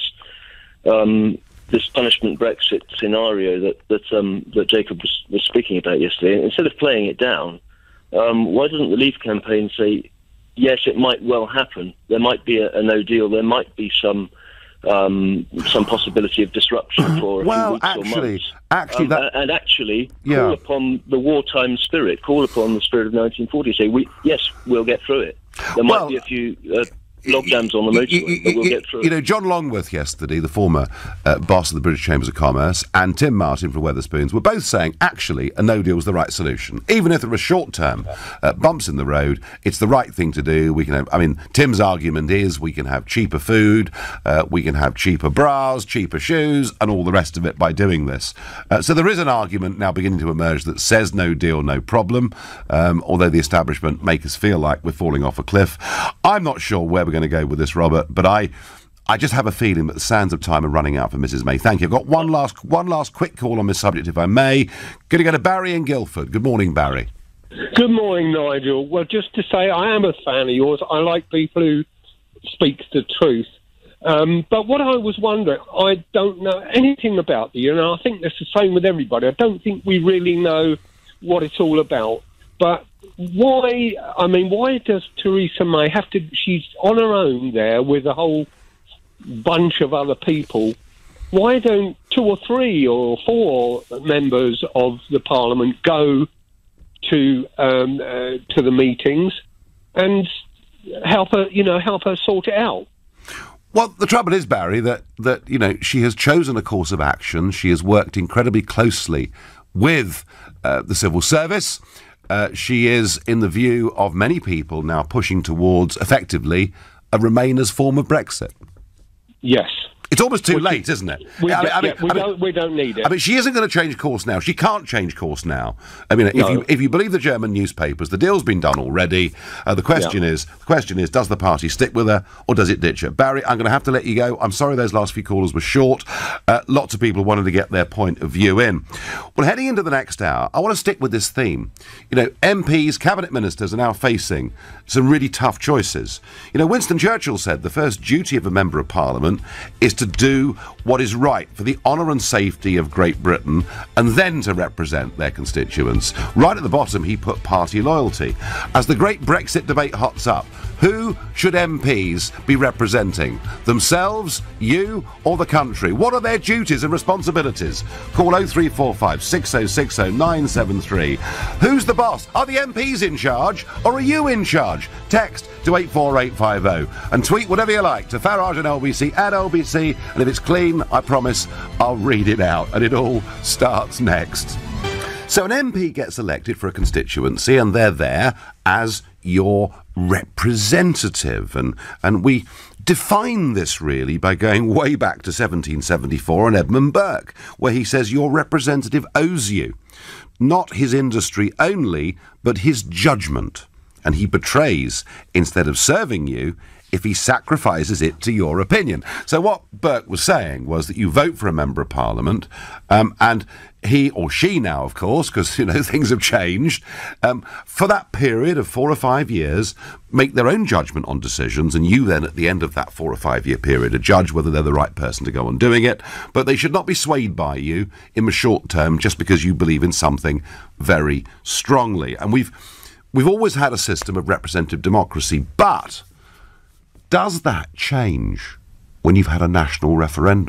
Um, this punishment Brexit scenario that that um, that Jacob was, was speaking about yesterday. Instead of playing it down, um, why doesn't the Leave campaign say, yes, it might well happen. There might be a, a no deal. There might be some um, some possibility of disruption for a well, few weeks actually, or months. actually, um, that... and actually yeah. call upon the wartime spirit. Call upon the spirit of nineteen forty. Say, we yes, we'll get through it. There might well, be a few. Uh, lockdowns on the motorway, but we'll get through it. You know, John Longworth yesterday, the former uh, boss of the British Chambers of Commerce, and Tim Martin from Wetherspoons were both saying, actually, a no deal was the right solution. Even if there are short-term uh, bumps in the road, it's the right thing to do. We can have, I mean, Tim's argument is we can have cheaper food, uh, we can have cheaper bras, cheaper shoes, and all the rest of it by doing this. Uh, so there is an argument now beginning to emerge that says no deal, no problem, um, although the establishment make us feel like we're falling off a cliff. I'm not sure where we're going to go with this, Robert, but I I just have a feeling that the sands of time are running out for Missus May. Thank you. I've got one last one last quick call on this subject, if I may. Going to go to Barry in Guildford. Good morning, Barry. Good morning, Nigel. Well, just to say, I am a fan of yours. I like people who speak the truth. Um, but what I was wondering, I don't know anything about you, and I think that's the same with everybody. I don't think we really know what it's all about. But why, I mean, why does Theresa May have to, she's on her own there with a whole bunch of other people. Why don't two or three or four members of the Parliament go to um, uh, to the meetings and help her, you know, help her sort it out? Well, the trouble is, Barry, that, that, you know, she has chosen a course of action. She has worked incredibly closely with uh, the civil service. Uh, she is, in the view of many people, now pushing towards, effectively, a Remainers form of Brexit. Yes. It's almost too Which late, isn't it? We, I mean, I mean, yeah, we, I mean, don't, we don't need it. I mean, she isn't going to change course now. She can't change course now. I mean, if No. you if you believe the German newspapers, the deal's been done already. Uh, the question Yeah. is, the question is, does the party stick with her or does it ditch her? Barry, I'm going to have to let you go. I'm sorry those last few callers were short. Uh, lots of people wanted to get their point of view in. Well, heading into the next hour, I want to stick with this theme. You know, M Ps, cabinet ministers are now facing some really tough choices. You know, Winston Churchill said the first duty of a member of Parliament is to do what is right for the honour and safety of Great Britain, and then to represent their constituents. Right at the bottom, he put party loyalty. As the great Brexit debate hots up, who should M Ps be representing? Themselves, you, or the country? What are their duties and responsibilities? Call oh three four five, six oh six oh, nine seven three. Who's the boss? Are the M Ps in charge, or are you in charge? Text to eight four eight five oh and tweet whatever you like to Farage and L B C at L B C, and if it's clean, I promise I'll read it out, and it all starts next. So an M P gets elected for a constituency, and they're there as your representative, and and we define this really by going way back to seventeen seventy-four and Edmund Burke, where he says your representative owes you not his industry only, but his judgment, and he betrays instead of serving you if he sacrifices it to your opinion. So what Burke was saying was that you vote for a member of Parliament, um, and he or she now, of course, because, you know, things have changed, um, for that period of four or five years, make their own judgment on decisions, and you then, at the end of that four or five year period, judge whether they're the right person to go on doing it. But they should not be swayed by you in the short term just because you believe in something very strongly. And we've we've always had a system of representative democracy, but does that change when you've had a national referendum?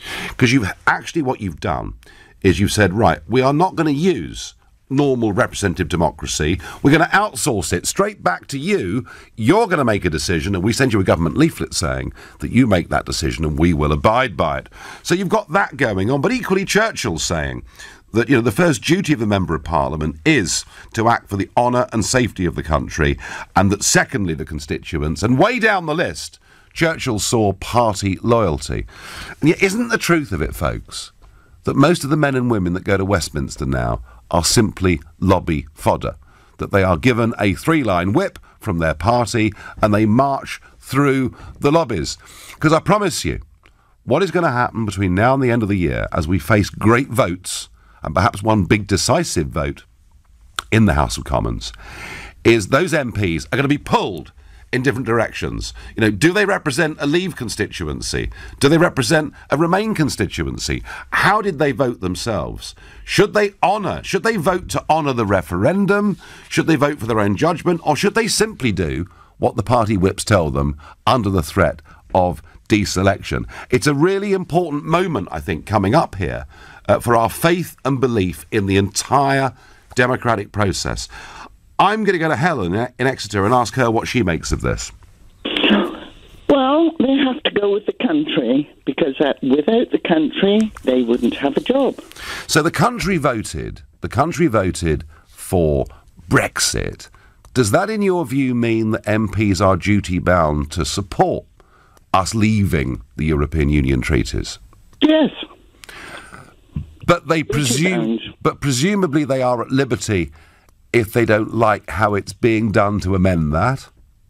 Because you've actually, what you've done is you've said, right, we are not going to use normal representative democracy. We're going to outsource it straight back to you. You're going to make a decision, and we send you a government leaflet saying that you make that decision and we will abide by it. So you've got that going on. But equally, Churchill's saying that, you know, the first duty of a member of parliament is to act for the honour and safety of the country, and that secondly, the constituents, and way down the list, Churchill saw party loyalty. And yet, isn't the truth of it, folks, that most of the men and women that go to Westminster now are simply lobby fodder, that they are given a three-line whip from their party and they march through the lobbies? Because I promise you, what is going to happen between now and the end of the year as we face great votes, and perhaps one big decisive vote in the House of Commons, is those M Ps are going to be pulled in different directions. You know, do they represent a Leave constituency? Do they represent a Remain constituency? How did they vote themselves? Should they honour, should they vote to honour the referendum? Should they vote for their own judgment? Or should they simply do what the party whips tell them under the threat of deselection? It's a really important moment, I think, coming up here uh, for our faith and belief in the entire democratic process. I'm going to go to Helen in Exeter and ask her what she makes of this. Well, they have to go with the country, because uh, without the country, they wouldn't have a job. So the country voted, the country voted for Brexit. Does that, in your view, mean that M Ps are duty-bound to support us leaving the European Union treaties? Yes. But they presume, but presumably they are at liberty if they don't like how it's being done to amend that?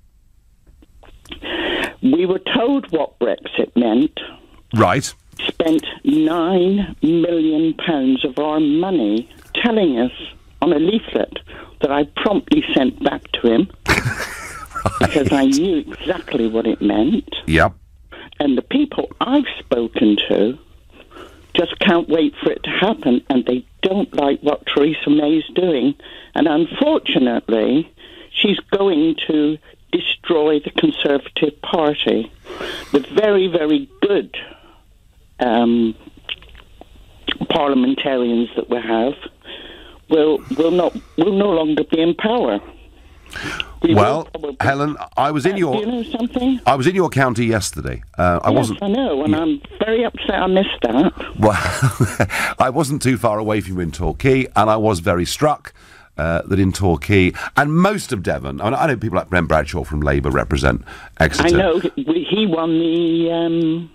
We were told what Brexit meant. Right. Spent nine million pounds of our money telling us on a leaflet that I promptly sent back to him right. because I knew exactly what it meant. Yep. And the people I've spoken to just can't wait for it to happen, and they don't like what Theresa May's doing. And unfortunately, she's going to destroy the Conservative Party. The very, very good um, parliamentarians that we have will will not will no longer be in power. We well, Helen, I was in your. Do you know something? I was in your county yesterday. Uh, I yes, wasn't. I know, and yeah. I'm very upset I missed that. Well, I wasn't too far away from you in Torquay, and I was very struck uh, that in Torquay and most of Devon. I know, I know people like Ben Bradshaw from Labour represent Exeter. I know we, he won the um,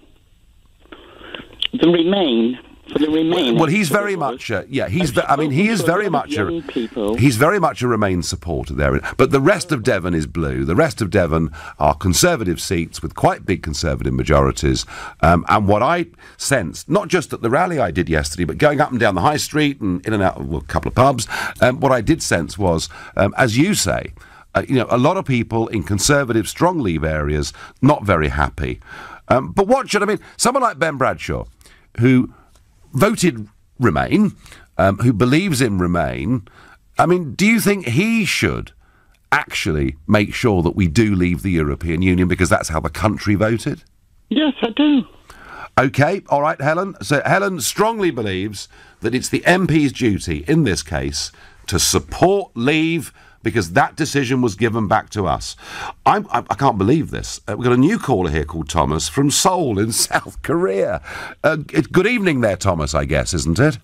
the Remain. For the Remain. Well, well he's very much, uh, yeah, he's, ve- I mean, he is very much a, he's very much a Remain supporter there. But the rest of Devon is blue. The rest of Devon are Conservative seats with quite big Conservative majorities. Um, and what I sensed, not just at the rally I did yesterday, but going up and down the high street and in and out of well, a couple of pubs, um, what I did sense was, um, as you say, uh, you know, a lot of people in Conservative strong Leave areas not very happy. Um, but what should I mean? Someone like Ben Bradshaw, who voted Remain, um, who believes in Remain, I mean, do you think he should actually make sure that we do leave the European Union because that's how the country voted? Yes, I do. OK, all right, Helen. So Helen strongly believes that it's the M P's duty, in this case, to support Leave because that decision was given back to us. I'm, I, I can't believe this. Uh, we've got a new caller here called Thomas from Seoul in South Korea. Uh, it, good evening there, Thomas, I guess, isn't it?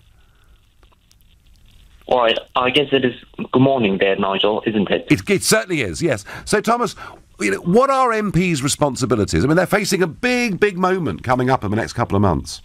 All right, I guess it is good morning there, Nigel, isn't it? It, it certainly is, yes. So, Thomas, you know, what are M P's responsibilities? I mean, they're facing a big, big moment coming up in the next couple of months.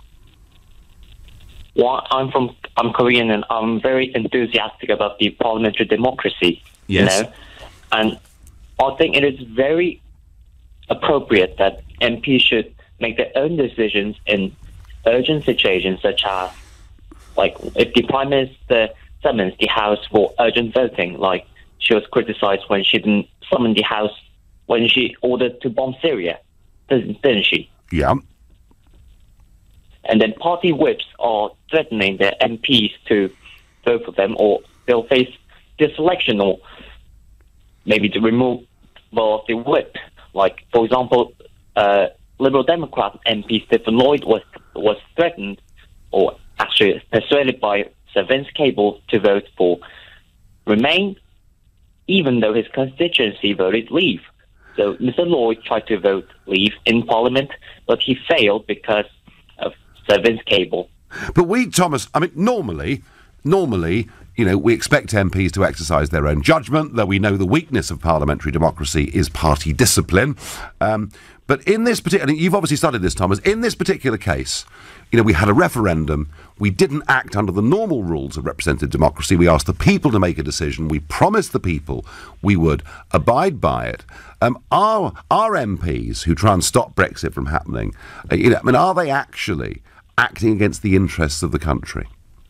Well, I'm from I'm Korean, and I'm very enthusiastic about the parliamentary democracy. Yes. You know? And I think it is very appropriate that M Ps should make their own decisions in urgent situations, such as, like, if the Prime Minister summons the House for urgent voting, like she was criticised when she didn't summon the House when she ordered to bomb Syria, didn't, didn't she? Yeah. And then party whips are threatening their M Ps to vote for them, or they'll face deselection, or maybe the removal of the whip. Like, for example, uh, Liberal Democrat M P Stephen Lloyd was was threatened or actually persuaded by Sir Vince Cable to vote for Remain, even though his constituency voted Leave. So Mister Lloyd tried to vote Leave in Parliament, but he failed because of Sir Vince Cable. But we, Thomas, I mean, normally, normally, you know, we expect M Ps to exercise their own judgment, though we know the weakness of parliamentary democracy is party discipline. Um, but in this particular, you've obviously studied this, Thomas, in this particular case, you know, we had a referendum. We didn't act under the normal rules of representative democracy. We asked the people to make a decision. We promised the people we would abide by it. Um, are, are M Ps who try and stop Brexit from happening, uh, you know, I mean, are they actually acting against the interests of the country?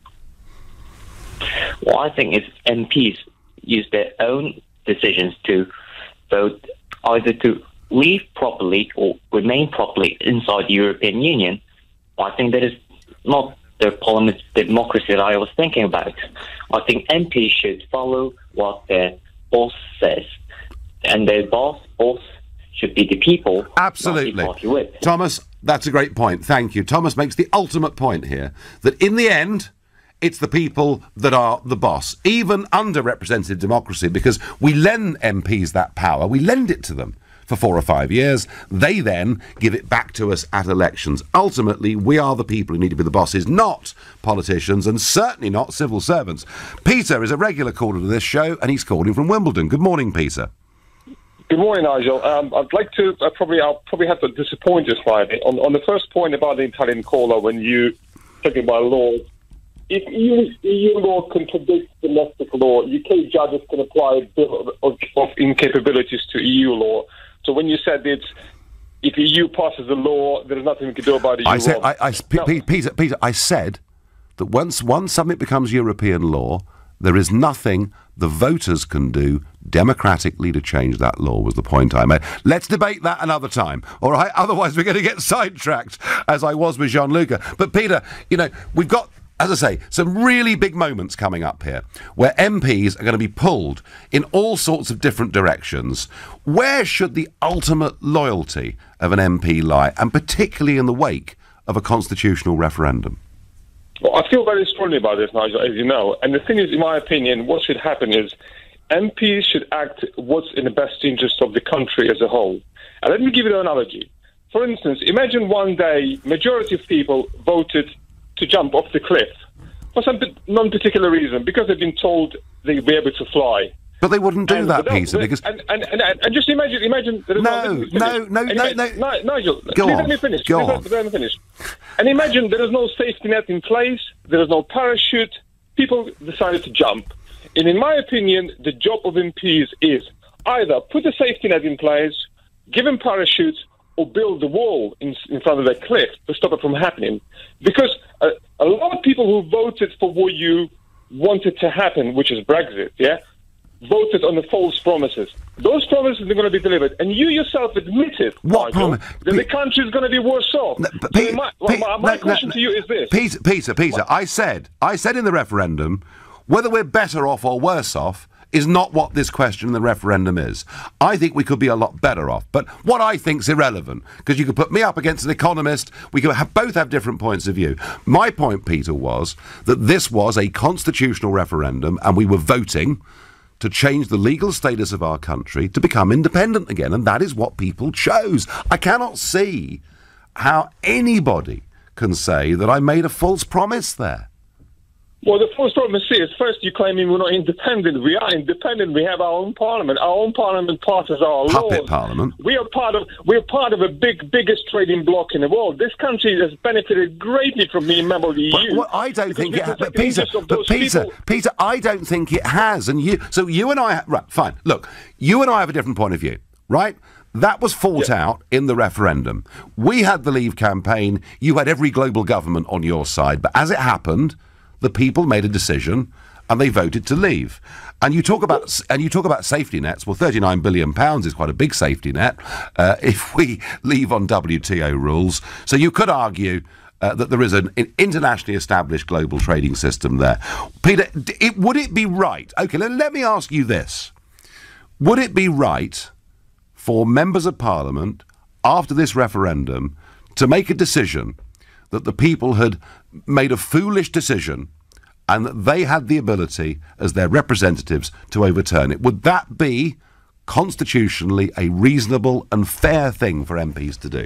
Well, I think it's M Ps use their own decisions to vote either to leave properly or remain properly inside the European Union. I think that is not the parliament democracy that I was thinking about. I think M Ps should follow what their boss says, and their boss, boss should be the people. Absolutely. Not the party whip. Thomas, that's a great point. Thank you. Thomas makes the ultimate point here, that in the end, it's the people that are the boss, even under representative democracy, because we lend M Ps that power. We lend it to them for four or five years. They then give it back to us at elections. Ultimately, we are the people who need to be the bosses, not politicians, and certainly not civil servants. Peter is a regular caller to this show, and he's calling from Wimbledon. Good morning, Peter. Good morning, Nigel. Um, I'd like to uh, probably I'll probably have to disappoint you slightly on on the first point about the Italian caller when you talking about law. If E U law contradicts domestic law, U K judges can apply a bill of, of incapabilities to E U law. So when you said it's if E U passes a law, there's nothing we can do about it. I said, I, I, P- no. Peter, Peter, I said that once once something becomes European law, there is nothing the voters can do democratically to change that law, was the point I made. Let's debate that another time, all right? Otherwise we're going to get sidetracked, as I was with Jean-Luc. But Peter, you know, we've got, as I say, some really big moments coming up here where M Ps are going to be pulled in all sorts of different directions. Where should the ultimate loyalty of an M P lie, and particularly in the wake of a constitutional referendum? Well, I feel very strongly about this, Nigel, as you know. And the thing is, in my opinion, what should happen is M Ps should act what's in the best interest of the country as a whole. And let me give you an analogy. For instance, imagine one day majority of people voted to jump off the cliff for some non-particular reason, because they've been told they'll be able to fly. But they wouldn't do and that, Peter, because... And, and, and, and just imagine... imagine there is no, no, no, no, no, no... Nigel, Go please on. let me finish. Go please on. Let, let me finish. And imagine there is no safety net in place, there is no parachute, people decided to jump. And in my opinion, the job of M Ps is either put a safety net in place, give them parachutes, or build the wall in, in front of the cliff to stop it from happening. Because uh, a lot of people who voted for what you wanted to happen, which is Brexit, yeah, voted on the false promises. Those promises are going to be delivered. And you yourself admitted, what Nigel, promise? that the country is going to be worse off. No, so Pe- my Pe- my, my no, question no, to you is this. Peter, Peter, Peter, I said, I said in the referendum, whether we're better off or worse off is not what this question in the referendum is. I think we could be a lot better off. But what I think's irrelevant, because you could put me up against an economist, we could have, both have different points of view. My point, Peter, was that this was a constitutional referendum and we were voting to change the legal status of our country to become independent again, and that is what people chose. I cannot see how anybody can say that I made a false promise there. Well, the first problem is, first you're claiming we're not independent. We are independent. We have our own parliament. Our own parliament passes our Puppet laws. parliament. We are part of we're part of a big, biggest trading bloc in the world. This country has benefited greatly from being a member of the E U. Well, I don't think it has. But Peter, but Peter, Peter, I don't think it has. And you, so you and I, right? Fine. Look, you and I have a different point of view, right? That was fought yeah. out in the referendum. We had the Leave campaign. You had every global government on your side. But as it happened, the people made a decision and they voted to leave. And you talk about and you talk about safety nets. Well, thirty-nine billion pounds is quite a big safety net uh, if we leave on W T O rules. So you could argue uh, that there is an, an internationally established global trading system there. Peter, it, would it be right? Okay, let, let me ask you this. Would it be right for members of Parliament, after this referendum, to make a decision that the people had made a foolish decision and that they had the ability, as their representatives, to overturn it. Would that be constitutionally a reasonable and fair thing for M Ps to do?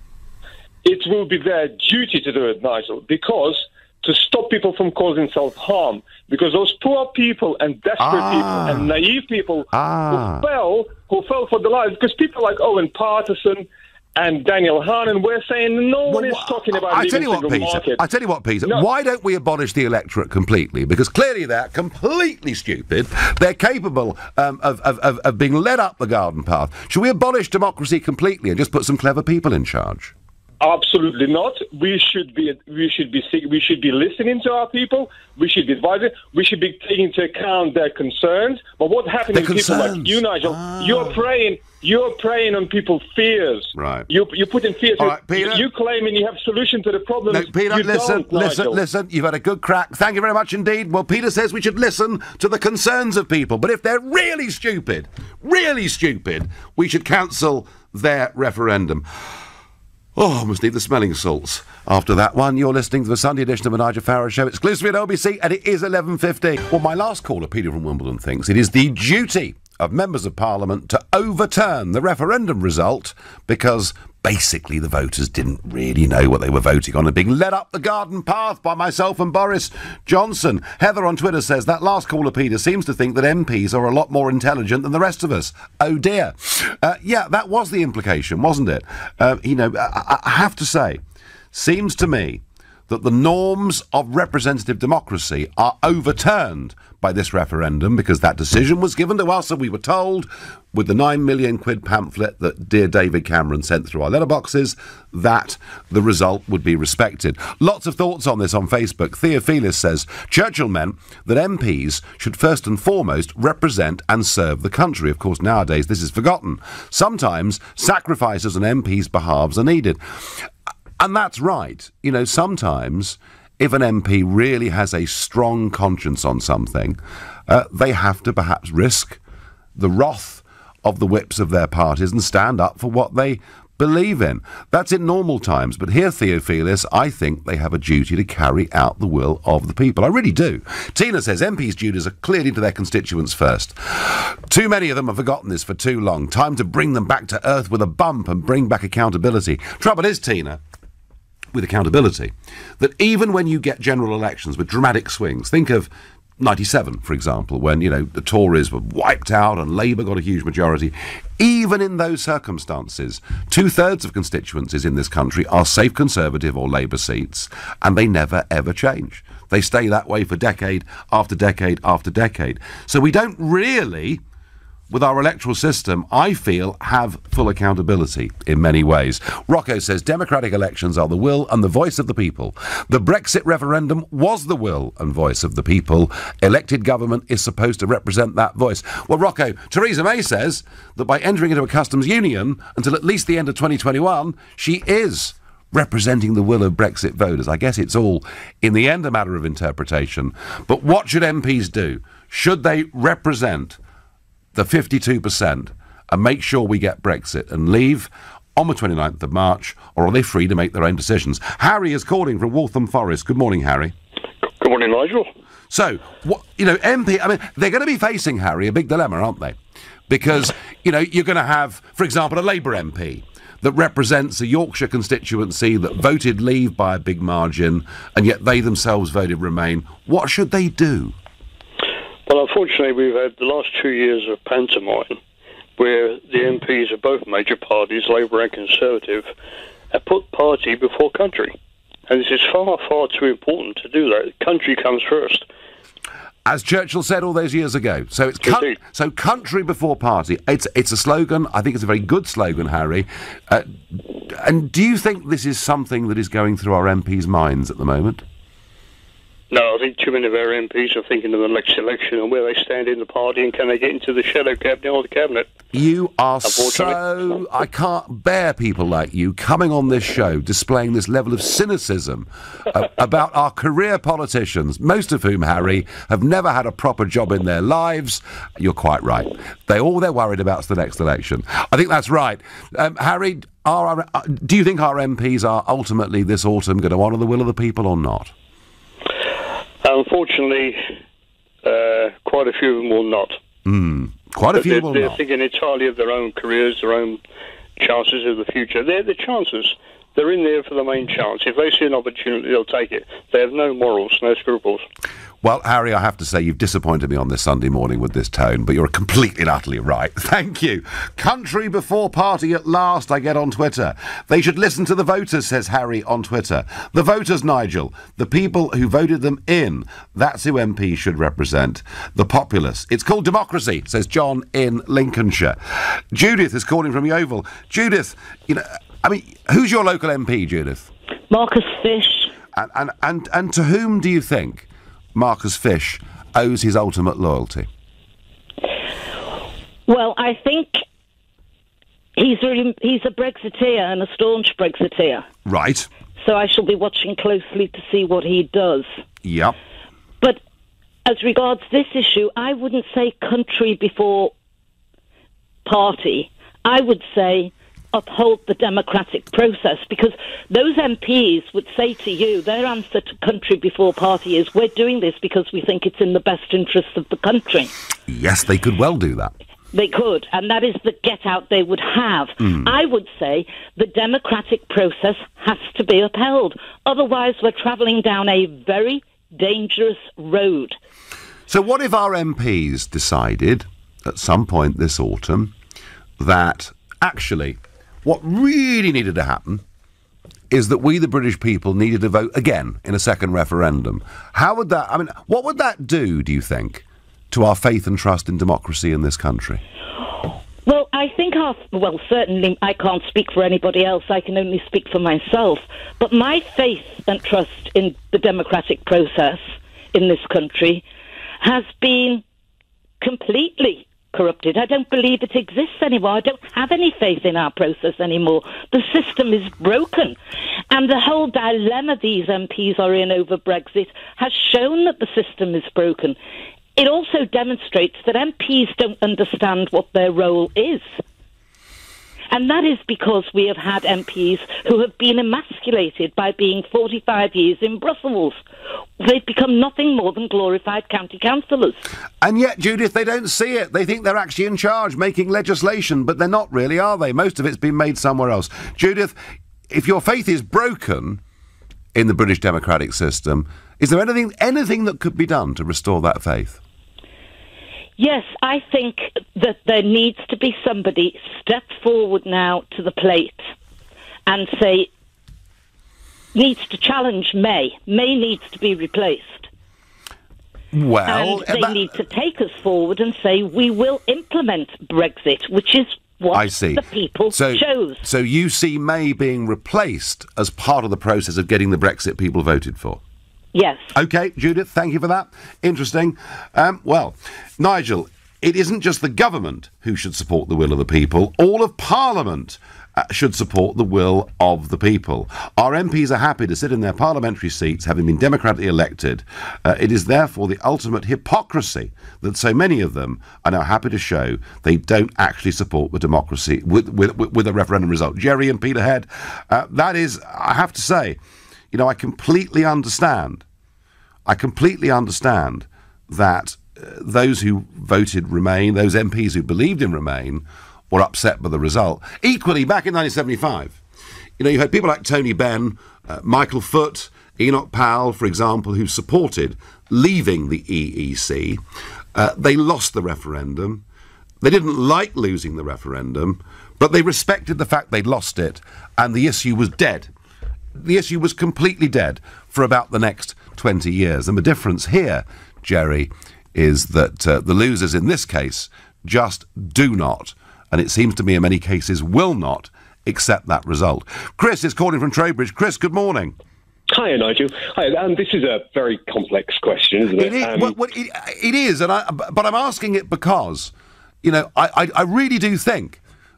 It will be their duty to do it, Nigel, because to stop people from causing self-harm, because those poor people and desperate Ah. people and naive people Ah. who fell, who fell for the lies, because people like Owen Paterson and Daniel Hannan, we're saying no one is talking about I leaving tell you what, single Peter. market. I tell you what, Peter. No. Why don't we abolish the electorate completely? Because clearly they're completely stupid. They're capable um, of, of, of, of being led up the garden path. Should we abolish democracy completely and just put some clever people in charge? Absolutely not. We should be we should be we should be listening to our people. We should be advising. We should be taking into account their concerns. But what happens Their to people like concerns. you, Nigel? You're preying. You're preying on people's fears. Right. You you put in fears. All right, Peter. You, you claiming you have solution to the problem. No, Peter, you listen, don't, listen, Nigel. listen. You've had a good crack. Thank you very much indeed. Well, Peter says we should listen to the concerns of people. But if they're really stupid, really stupid, we should cancel their referendum. Oh, I must need the smelling salts. After that one, you're listening to the Sunday edition of the Nigel Farage Show, exclusively at O B C, and it is eleven fifty. Well, my last caller, Peter from Wimbledon, thinks it is the duty of members of Parliament to overturn the referendum result because basically the voters didn't really know what they were voting on and being led up the garden path by myself and Boris Johnson. Heather on Twitter says that last caller, Peter, seems to think that M Ps are a lot more intelligent than the rest of us. Oh dear. Uh, yeah, that was the implication, wasn't it? Uh, you know, I, I have to say, seems to me that the norms of representative democracy are overturned by this referendum because that decision was given to us and we were told with the nine million quid pamphlet that dear David Cameron sent through our letterboxes that the result would be respected. Lots of thoughts on this on Facebook. Theophilis says, Churchill meant that M Ps should first and foremost represent and serve the country. Of course, nowadays this is forgotten. Sometimes sacrifices on M Ps' behalves are needed. And that's right. You know, sometimes if an M P really has a strong conscience on something, uh, they have to perhaps risk the wrath of the whips of their parties and stand up for what they believe in. That's in normal times. But here, Theophilus, I think they have a duty to carry out the will of the people. I really do. Tina says M Ps' duties are clearly to their constituents first. Too many of them have forgotten this for too long. Time to bring them back to earth with a bump and bring back accountability. Trouble is, Tina, with accountability, that even when you get general elections with dramatic swings, think of ninety-seven, for example, when, you know, the Tories were wiped out and Labour got a huge majority. Even in those circumstances, two-thirds of constituencies in this country are safe Conservative or Labour seats, and they never, ever change. They stay that way for decade after decade after decade. So we don't really, with our electoral system, I feel, have full accountability in many ways. Rocco says democratic elections are the will and the voice of the people. The Brexit referendum was the will and voice of the people. Elected government is supposed to represent that voice. Well, Rocco, Theresa May says that by entering into a customs union until at least the end of twenty twenty-one, she is representing the will of Brexit voters. I guess it's all, in the end, a matter of interpretation. But what should M Ps do? Should they represent the fifty-two percent and make sure we get Brexit and leave on the twenty-ninth of March, or are they free to make their own decisions? Harry is calling from Waltham Forest. Good morning, Harry. Good morning, Nigel. So, what, you know, M P, I mean, they're going to be facing, Harry, a big dilemma, aren't they? Because, you know, you're going to have, for example, a Labour M P that represents a Yorkshire constituency that voted Leave by a big margin, and yet they themselves voted Remain. What should they do? Well, unfortunately, we've had the last two years of pantomime where the M Ps of both major parties, Labour and Conservative, have put party before country. And this is far, far too important to do that. Country comes first. As Churchill said all those years ago. So it's co- so country before party. It's it's a slogan. I think it's a very good slogan, Harry. Uh, and do you think this is something that is going through our M Ps' minds at the moment? No, I think too many of our M Ps are thinking of the next election and where they stand in the party and can they get into the shadow cabinet or the cabinet. You are so... I can't bear people like you coming on this show displaying this level of cynicism uh, about our career politicians, most of whom, Harry, have never had a proper job in their lives. You're quite right. They all they're worried about is the next election. I think that's right. Um, Harry, are our, uh, do you think our M Ps are ultimately this autumn going to honour the will of the people or not? Unfortunately, uh, quite a few of them will not. Mm, quite a But few they're, will they're not. thinking entirely of their own careers, their own chances of the future. They're the chances. They're in there for the main chance. If they see an opportunity, they'll take it. They have no morals, no scruples. Well, Harry, I have to say you've disappointed me on this Sunday morning with this tone, but you're completely and utterly right. Thank you. Country before party at last, I get on Twitter. They should listen to the voters, says Harry on Twitter. The voters, Nigel. The people who voted them in. That's who M Ps should represent. The populace. It's called democracy, says John in Lincolnshire. Judith is calling from Yeovil. Judith, you know, I mean, who's your local M P, Judith? Marcus Fish. And, and, and, and to whom do you think Marcus Fish owes his ultimate loyalty? Well, I think he's really, he's a Brexiteer and a staunch Brexiteer. Right. So I shall be watching closely to see what he does. Yep. But as regards this issue, I wouldn't say country before party. I would say uphold the democratic process, because those M Ps would say to you, their answer to country before party is, we're doing this because we think it's in the best interests of the country. Yes, they could well do that. They could, and that is the get-out they would have. Mm. I would say the democratic process has to be upheld. Otherwise, we're travelling down a very dangerous road. So what if our M Ps decided, at some point this autumn, that actually what really needed to happen is that we, the British people, needed to vote again in a second referendum? How would that, I mean, what would that do, do you think, to our faith and trust in democracy in this country? Well, I think our, well, certainly I can't speak for anybody else, I can only speak for myself, but my faith and trust in the democratic process in this country has been completely corrupted. I don't believe it exists anymore. I don't have any faith in our process anymore. The system is broken. And the whole dilemma these M Ps are in over Brexit has shown that the system is broken. It also demonstrates that M Ps don't understand what their role is. And that is because we have had M Ps who have been emasculated by being forty-five years in Brussels. They've become nothing more than glorified county councillors. And yet, Judith, they don't see it. They think they're actually in charge, making legislation, but they're not really, are they? Most of it's been made somewhere else. Judith, if your faith is broken in the British democratic system, is there anything anything that could be done to restore that faith? Yes, I think that there needs to be somebody step forward now to the plate and say, needs to challenge May. May needs to be replaced. Well, and they that, need to take us forward and say, we will implement Brexit, which is what I see. the people so, chose. So you see May being replaced as part of the process of getting the Brexit people voted for? Yes. OK, Judith, thank you for that. Interesting. Um, well, Nigel, it isn't just the government who should support the will of the people. All of Parliament uh, should support the will of the people. Our M Ps are happy to sit in their parliamentary seats, having been democratically elected. Uh, it is therefore the ultimate hypocrisy that so many of them are now happy to show they don't actually support the democracy with, with, with a referendum result. Jerry and Peterhead, uh, that is, I have to say, you know, I completely understand. I completely understand that uh, those who voted Remain, those M Ps who believed in Remain, were upset by the result. Equally, back in nineteen seventy-five, you know, you had people like Tony Benn, uh, Michael Foot, Enoch Powell, for example, who supported leaving the E E C. Uh, they lost the referendum. They didn't like losing the referendum, but they respected the fact they'd lost it, and the issue was dead. The issue was completely dead for about the next twenty years. And the difference here, Jerry, is that uh, the losers in this case just do not, and it seems to me in many cases will not, accept that result. Chris is calling from Trowbridge. Chris, good morning. Hi, Nigel. Hi, um, this is a very complex question, isn't it? It is, um, well, well, it, it is, and I, but I'm asking it because, you know, I, I, I really do think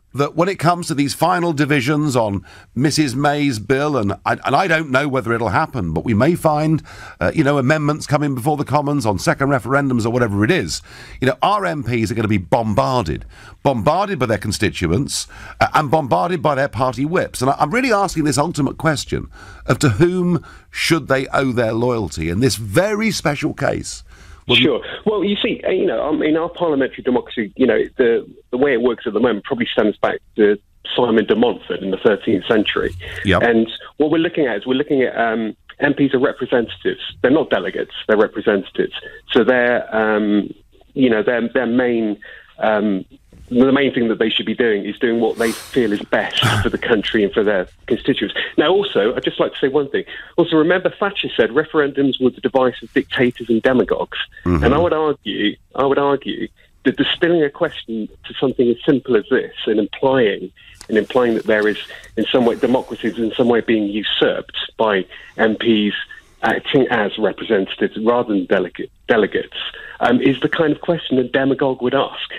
that when it comes to these final divisions on Missus May's bill, and I, and I don't know whether it'll happen, but we may find, uh, you know, amendments coming before the Commons on second referendums or whatever it is. You know, our M Ps are going to be bombarded, bombarded by their constituents uh, and bombarded by their party whips. And I, I'm really asking this ultimate question of to whom should they owe their loyalty in this very special case? Sure. Well, you see, you know, um, in our parliamentary democracy, you know, the the way it works at the moment probably stems back to Simon de Montfort in the thirteenth century. Yep. And what we're looking at is we're looking at um, M Ps are representatives. They're not delegates. They're representatives. So they're, um, you know, their their main. Um, the main thing that they should be doing is doing what they feel is best for the country and for their constituents. Now, also, I'd just like to say one thing. Also, remember Thatcher said referendums were the device of dictators and demagogues. Mm-hmm. And I would argue, I would argue that distilling a question to something as simple as this and implying and implying that there is, in some way, democracy is in some way being usurped by M Ps acting as representatives rather than delegate, delegates, um, is the kind of question a demagogue would ask.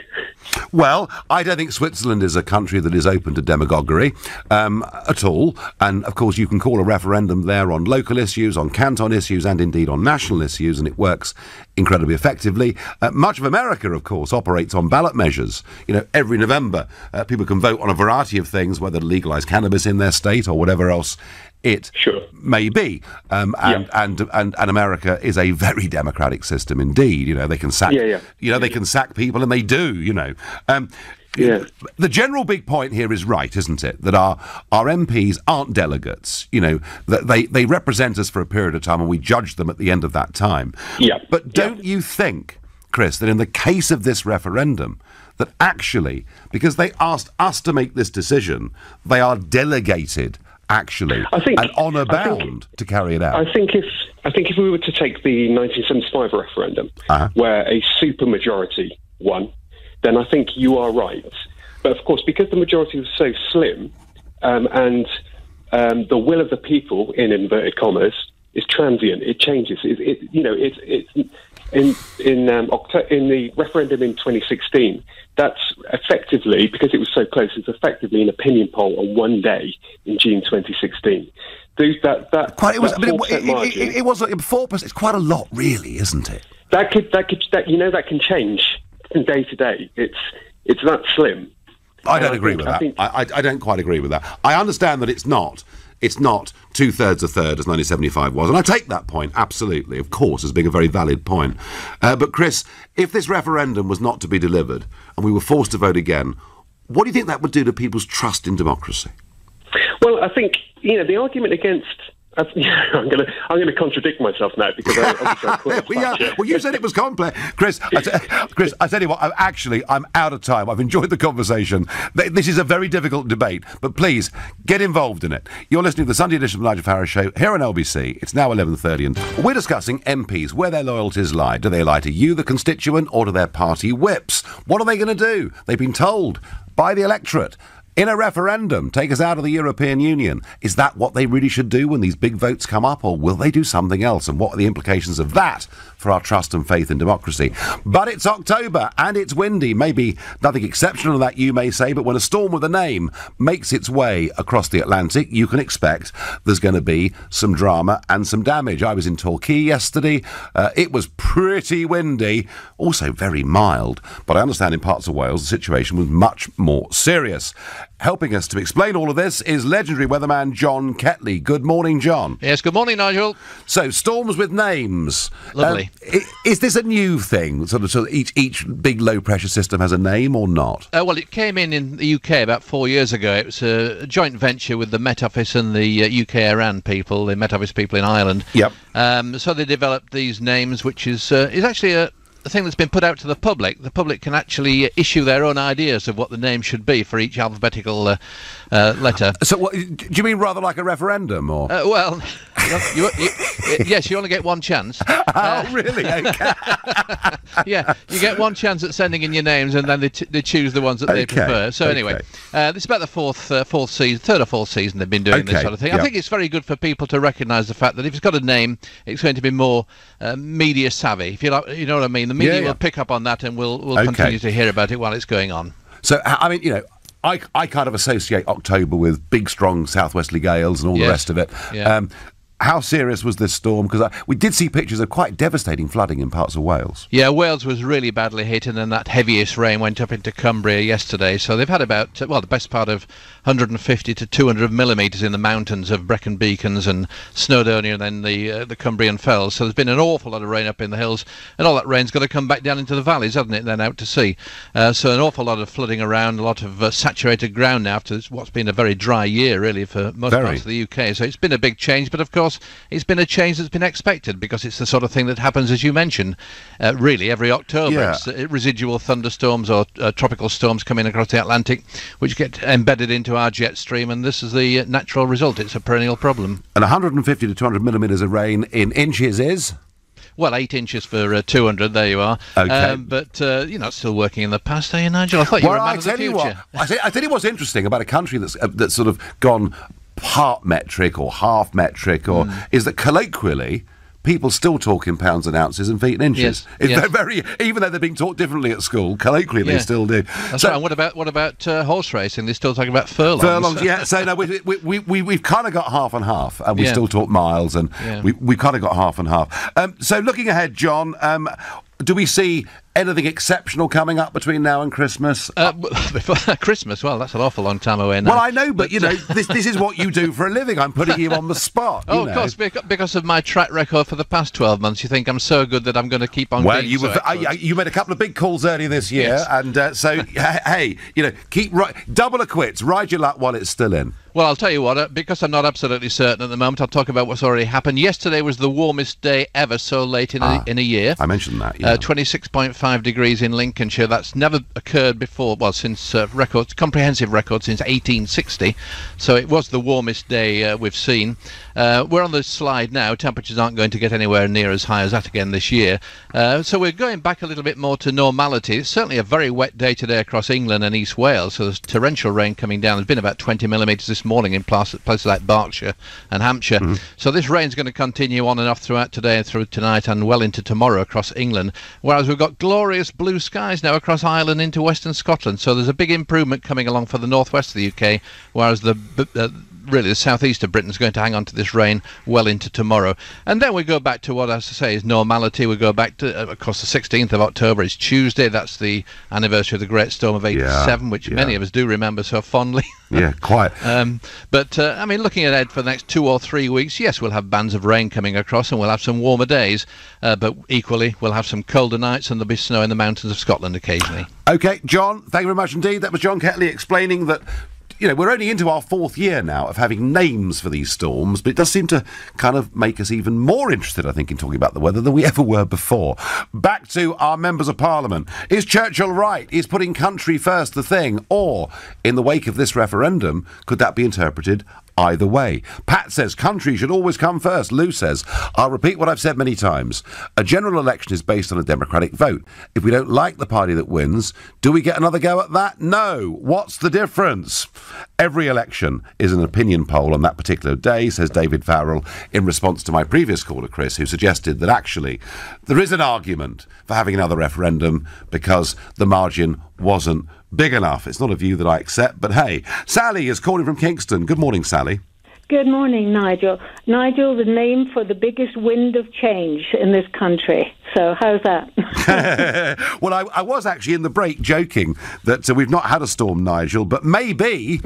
Well, I don't think Switzerland is a country that is open to demagoguery um, at all. And, of course, you can call a referendum there on local issues, on canton issues, and indeed on national issues, and it works incredibly effectively. Uh, much of America, of course, operates on ballot measures. You know, every November, uh, people can vote on a variety of things, whether to legalise cannabis in their state or whatever else it sure. may be. Um, and, yeah. and, and and America is a very democratic system indeed. You know, they can sack, yeah, yeah. you know, they can sack people, and they do, you know. Um, yeah. The general big point here is right, isn't it? That our, our M Ps aren't delegates. You know, that they, they represent us for a period of time, and we judge them at the end of that time. Yeah. But don't yeah. you think, Chris, that in the case of this referendum, that actually, because they asked us to make this decision, they are delegated actually, I think, and honour bound think, to carry it out. I think if I think if we were to take the nineteen seventy-five referendum, uh-huh. where a supermajority won, then I think you are right. But of course, because the majority was so slim, um, and um, the will of the people, in inverted commas, is transient. It changes. It, it you know, it's it's in in um, Octo- in the referendum in twenty sixteen. That's effectively, because it was so close, it's effectively an opinion poll on one day in June twenty sixteen. That, that, quite, it was, that but it, it, it, it was like four percent. It's quite a lot, really, isn't it? That could, that could, that, you know, that can change from day to day. It's, it's that slim. I don't and agree I think, with I that. think, I, I, I don't quite agree with that. I understand that it's not. It's not two-thirds a third, as nineteen seventy-five was. And I take that point, absolutely, of course, as being a very valid point. Uh, but, Chris, if this referendum was not to be delivered and we were forced to vote again, what do you think that would do to people's trust in democracy? Well, I think, you know, the argument against... Uh, I'm going to I'm going to contradict myself now because I, obviously I quit well, yeah, well, you said it was complex, Chris. I t- Chris, I tell you what. I'm actually, I'm out of time. I've enjoyed the conversation. This is a very difficult debate, but please get involved in it. You're listening to the Sunday edition of the Nigel Farage Show here on L B C. It's now eleven thirty, and we're discussing M Ps, where their loyalties lie. Do they lie to you, the constituent, or to their party whips? What are they going to do? They've been told by the electorate, in a referendum, take us out of the European Union. Is that what they really should do when these big votes come up, or will they do something else? And what are the implications of that for our trust and faith in democracy? But it's October, and it's windy. Maybe nothing exceptional in that, you may say, but when a storm with a name makes its way across the Atlantic, you can expect there's going to be some drama and some damage. I was in Torquay yesterday. Uh, it was pretty windy, also very mild. But I understand in parts of Wales the situation was much more serious. Helping us to explain all of this is legendary weatherman John Ketley. Good morning, John. Yes, good morning, Nigel. So, storms with names. Lovely. Um, is this a new thing? Sort of, so each each big low-pressure system has a name or not? Uh, well, it came in in the U K about four years ago. It was a joint venture with the Met Office and the uh, U K Iran people, the Met Office people in Ireland. Yep. Um, so they developed these names, which is uh, is actually a... a thing that's been put out to the public. The public can actually issue their own ideas of what the name should be for each alphabetical uh, uh, letter. So, what, do you mean rather like a referendum, or? Uh, well, you, you, you, yes, you only get one chance. Oh, uh, really? Okay. Yeah, you get one chance at sending in your names, and then they, t- they choose the ones that they okay. prefer. So okay. anyway, uh, this is about the fourth, uh, fourth season, third or fourth season they've been doing okay. this sort of thing. Yep. I think it's very good for people to recognise the fact that if it's got a name, it's going to be more uh, media savvy. If you like, you know what I mean. The media yeah, yeah. will pick up on that, and we'll we'll okay. continue to hear about it while it's going on. So, I mean, you know, I, I kind of associate October with big, strong southwesterly gales and all Yes. the rest of it. Yeah. Um, how serious was this storm? Because we did see pictures of quite devastating flooding in parts of Wales. Yeah, Wales was really badly hit, and then that heaviest rain went up into Cumbria yesterday. So they've had about, well, the best part of one hundred fifty to two hundred millimetres in the mountains of Brecon Beacons and Snowdonia, and then the uh, the Cumbrian Fells. So there's been an awful lot of rain up in the hills, and all that rain's got to come back down into the valleys, hasn't it, then out to sea. Uh, so an awful lot of flooding around, a lot of uh, saturated ground now after what's been a very dry year, really, for most Very. parts of the U K. So it's been a big change, but of course it's been a change that's been expected, because it's the sort of thing that happens, as you mentioned, uh, really every October. Yeah. It's uh, residual thunderstorms or uh, tropical storms coming across the Atlantic, which get embedded into our jet stream, and this is the uh, natural result. It's a perennial problem. And one hundred fifty to two hundred millimetres of rain in inches is? Well, eight inches for uh, two hundred, there you are. Okay. Um, but uh, you're not still working in the past, are you, Nigel? I thought you well, were a man I of the tell you future. what, I, say, I tell you what's interesting about a country that's uh, that's sort of gone part metric or half metric, or Mm. is that colloquially people still talk in pounds and ounces and feet and inches. Yes, It's yes. very, even though they're being taught differently at school, colloquially Yeah. they still do. That's right. And what about what about uh, horse racing? They're still talking about furlongs. Furlongs, yeah. So no, we, we, we, we, we've kind of got half and half, and we Yeah. still talk miles, and Yeah. we, we've kind of got half and half. Um, so looking ahead, John, um, do we see anything exceptional coming up between now and Christmas? Uh, before Christmas, well, that's an awful long time away now. Well, I know, but, you know, this this is what you do for a living. I'm putting you on the spot. you Oh, know. of course, beca- because of my track record for the past twelve months, you think I'm so good that I'm going to keep on Well, being you so were, I, excellent. I- you made a couple of big calls earlier this year, Yes. and uh, so h- hey, you know, keep ri- double or quits, ride your luck while it's still in. Well, I'll tell you what, uh, because I'm not absolutely certain at the moment, I'll talk about what's already happened. Yesterday was the warmest day ever so late in, Ah, a, in a year. I mentioned that. Yeah. Uh, twenty-six point five degrees in Lincolnshire. That's never occurred before, well, since uh, records, comprehensive record since eighteen sixty. So it was the warmest day uh, we've seen. Uh, we're on the slide now. Temperatures aren't going to get anywhere near as high as that again this year. Uh, so we're going back a little bit more to normality. It's certainly a very wet day today across England and East Wales. So there's torrential rain coming down. There's been about twenty millimetres this morning in places, places like Berkshire and Hampshire. Mm-hmm. So this rain's going to continue on and off throughout today and through tonight and well into tomorrow across England. Whereas we've got glorious blue skies now across Ireland into western Scotland. So there's a big improvement coming along for the northwest of the U K, whereas the uh, really the southeast of Britain is going to hang on to this rain well into tomorrow. And then we go back to what, as I say, is normality. We go back to, uh, of course, the sixteenth of October is Tuesday. That's the anniversary of the Great Storm of eighty-seven, Yeah, which yeah. many of us do remember so fondly. Yeah, quite. Um, but, uh, I mean, looking ahead for the next two or three weeks, yes, we'll have bands of rain coming across and we'll have some warmer days. Uh, but equally, we'll have some colder nights and there'll be snow in the mountains of Scotland occasionally. Okay, John, thank you very much indeed. That was John Ketley explaining that, you know, we're only into our fourth year now of having names for these storms, but it does seem to kind of make us even more interested, I think, in talking about the weather than we ever were before. Back to our members of Parliament. Is Churchill right? Is putting country first the thing? Or, in the wake of this referendum, could that be interpreted either way? Pat says country should always come first. Lou says, I'll repeat what I've said many times. A general election is based on a democratic vote. If we don't like the party that wins, do we get another go at that? No. What's the difference? Every election is an opinion poll on that particular day, says David Farrell, in response to my previous caller, Chris, who suggested that actually there is an argument for having another referendum because the margin wasn't big enough. It's not a view that I accept, but hey, Sally is calling from Kingston. Good morning, Sally. Good morning, Nigel. Nigel, the name for the biggest wind of change in this country. So how's that? Well, I, I was actually in the break joking that uh, we've not had a storm, Nigel, but maybe,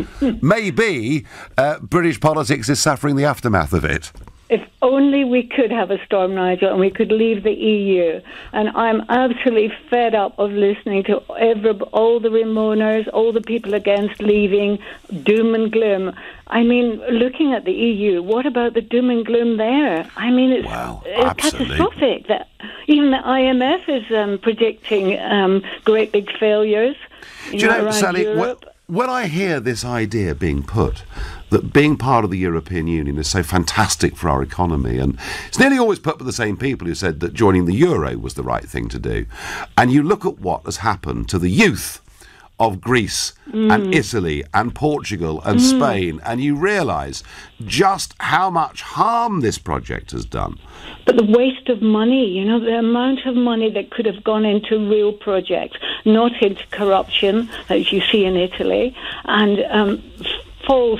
maybe uh, British politics is suffering the aftermath of it. If only we could have a storm, Nigel, and we could leave the E U. And I'm absolutely fed up of listening to every, all the Remoaners, all the people against leaving, doom and gloom. I mean, looking at the E U, what about the doom and gloom there? I mean, it's, Wow, it's absolutely. catastrophic. That even the I M F is um, predicting um, great big failures. You Do you know, know, around Sally, Europe. wh- when I hear this idea being put, that being part of the European Union is so fantastic for our economy, and it's nearly always put by the same people who said that joining the euro was the right thing to do, and you look at what has happened to the youth of Greece Mm. and Italy and Portugal and Mm. Spain, and you realise just how much harm this project has done. But the waste of money, you know, the amount of money that could have gone into real projects, not into corruption, as you see in Italy, and um, false,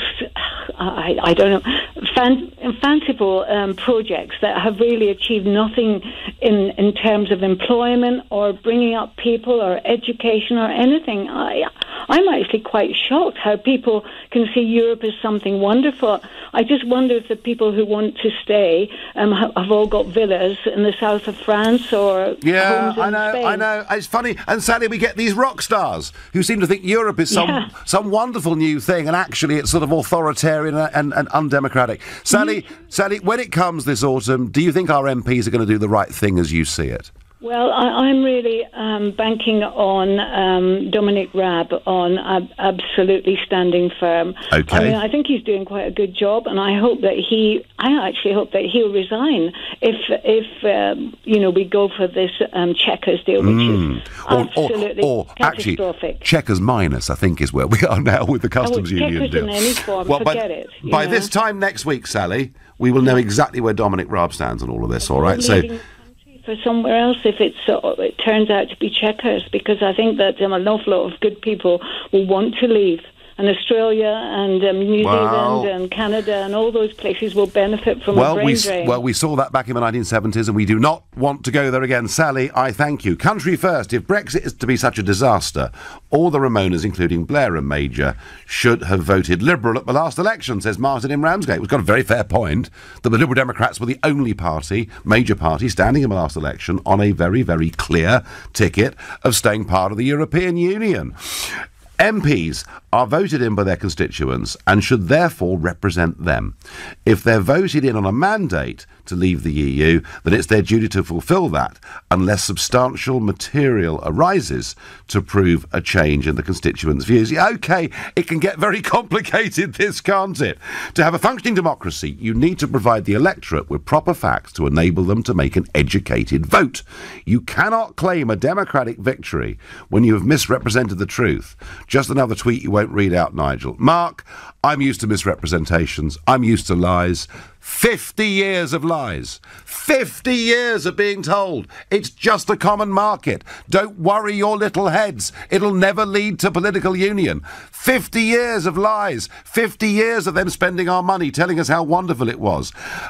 I, I don't know, fan, fanciful um, projects that have really achieved nothing in, in terms of employment or bringing up people or education or anything. I, I'm actually quite shocked how people can see Europe as something wonderful. I just wonder if the people who want to stay um, have, have all got villas in the south of France or Yeah, homes in I know, Spain. I know. It's funny, and sadly we get these rock stars who seem to think Europe is some Yeah. some wonderful new thing, and actually it's sort of authoritarian and, and, and undemocratic. Sally, Mm-hmm. Sally, when it comes this autumn, do you think our M Ps are going to do the right thing as you see it? Well, I, I'm really um, banking on um, Dominic Raab on ab- absolutely standing firm. Okay. I mean, I think he's doing quite a good job, and I hope that he. I actually hope that he'll resign if, if um, you know, we go for this um, Chequers deal, which Mm. is Or, absolutely or, or actually, catastrophic. Checkers minus, I think, is where we are now with the customs Oh, union Chequers deal. in any form, Well, by, forget it. you by know. this time next week, Sally, we will know exactly where Dominic Raab stands on all of this. All right, so. leaving for somewhere else if it's uh, it turns out to be Chequers, because I think that um, an awful lot of good people will want to leave, and Australia and um, New Well- Zealand and Canada and all those places will benefit from a Well, brain we, s- drain. well, we saw that back in the nineteen seventies, and we do not want to go there again. Sally, I thank you. Country first, if Brexit is to be such a disaster, all the Ramonas, including Blair and Major, should have voted Liberal at the last election, says Martin in Ramsgate. We've got a very fair point that the Liberal Democrats were the only party, major party, standing in the last election on a very, very clear ticket of staying part of the European Union. M Ps are voted in by their constituents and should therefore represent them. If they're voted in on a mandate to leave the E U, then it's their duty to fulfil that, unless substantial material arises to prove a change in the constituents' views. Yeah, OK, it can get very complicated, this, can't it? To have a functioning democracy, you need to provide the electorate with proper facts to enable them to make an educated vote. You cannot claim a democratic victory when you have misrepresented the truth. Just another tweet you won't read out, Nigel. Mark, I'm used to misrepresentations. I'm used to lies. fifty years of lies. fifty years of being told it's just a common market. Don't worry your little heads. It'll never lead to political union. fifty years of lies. fifty years of them spending our money telling us how wonderful it was.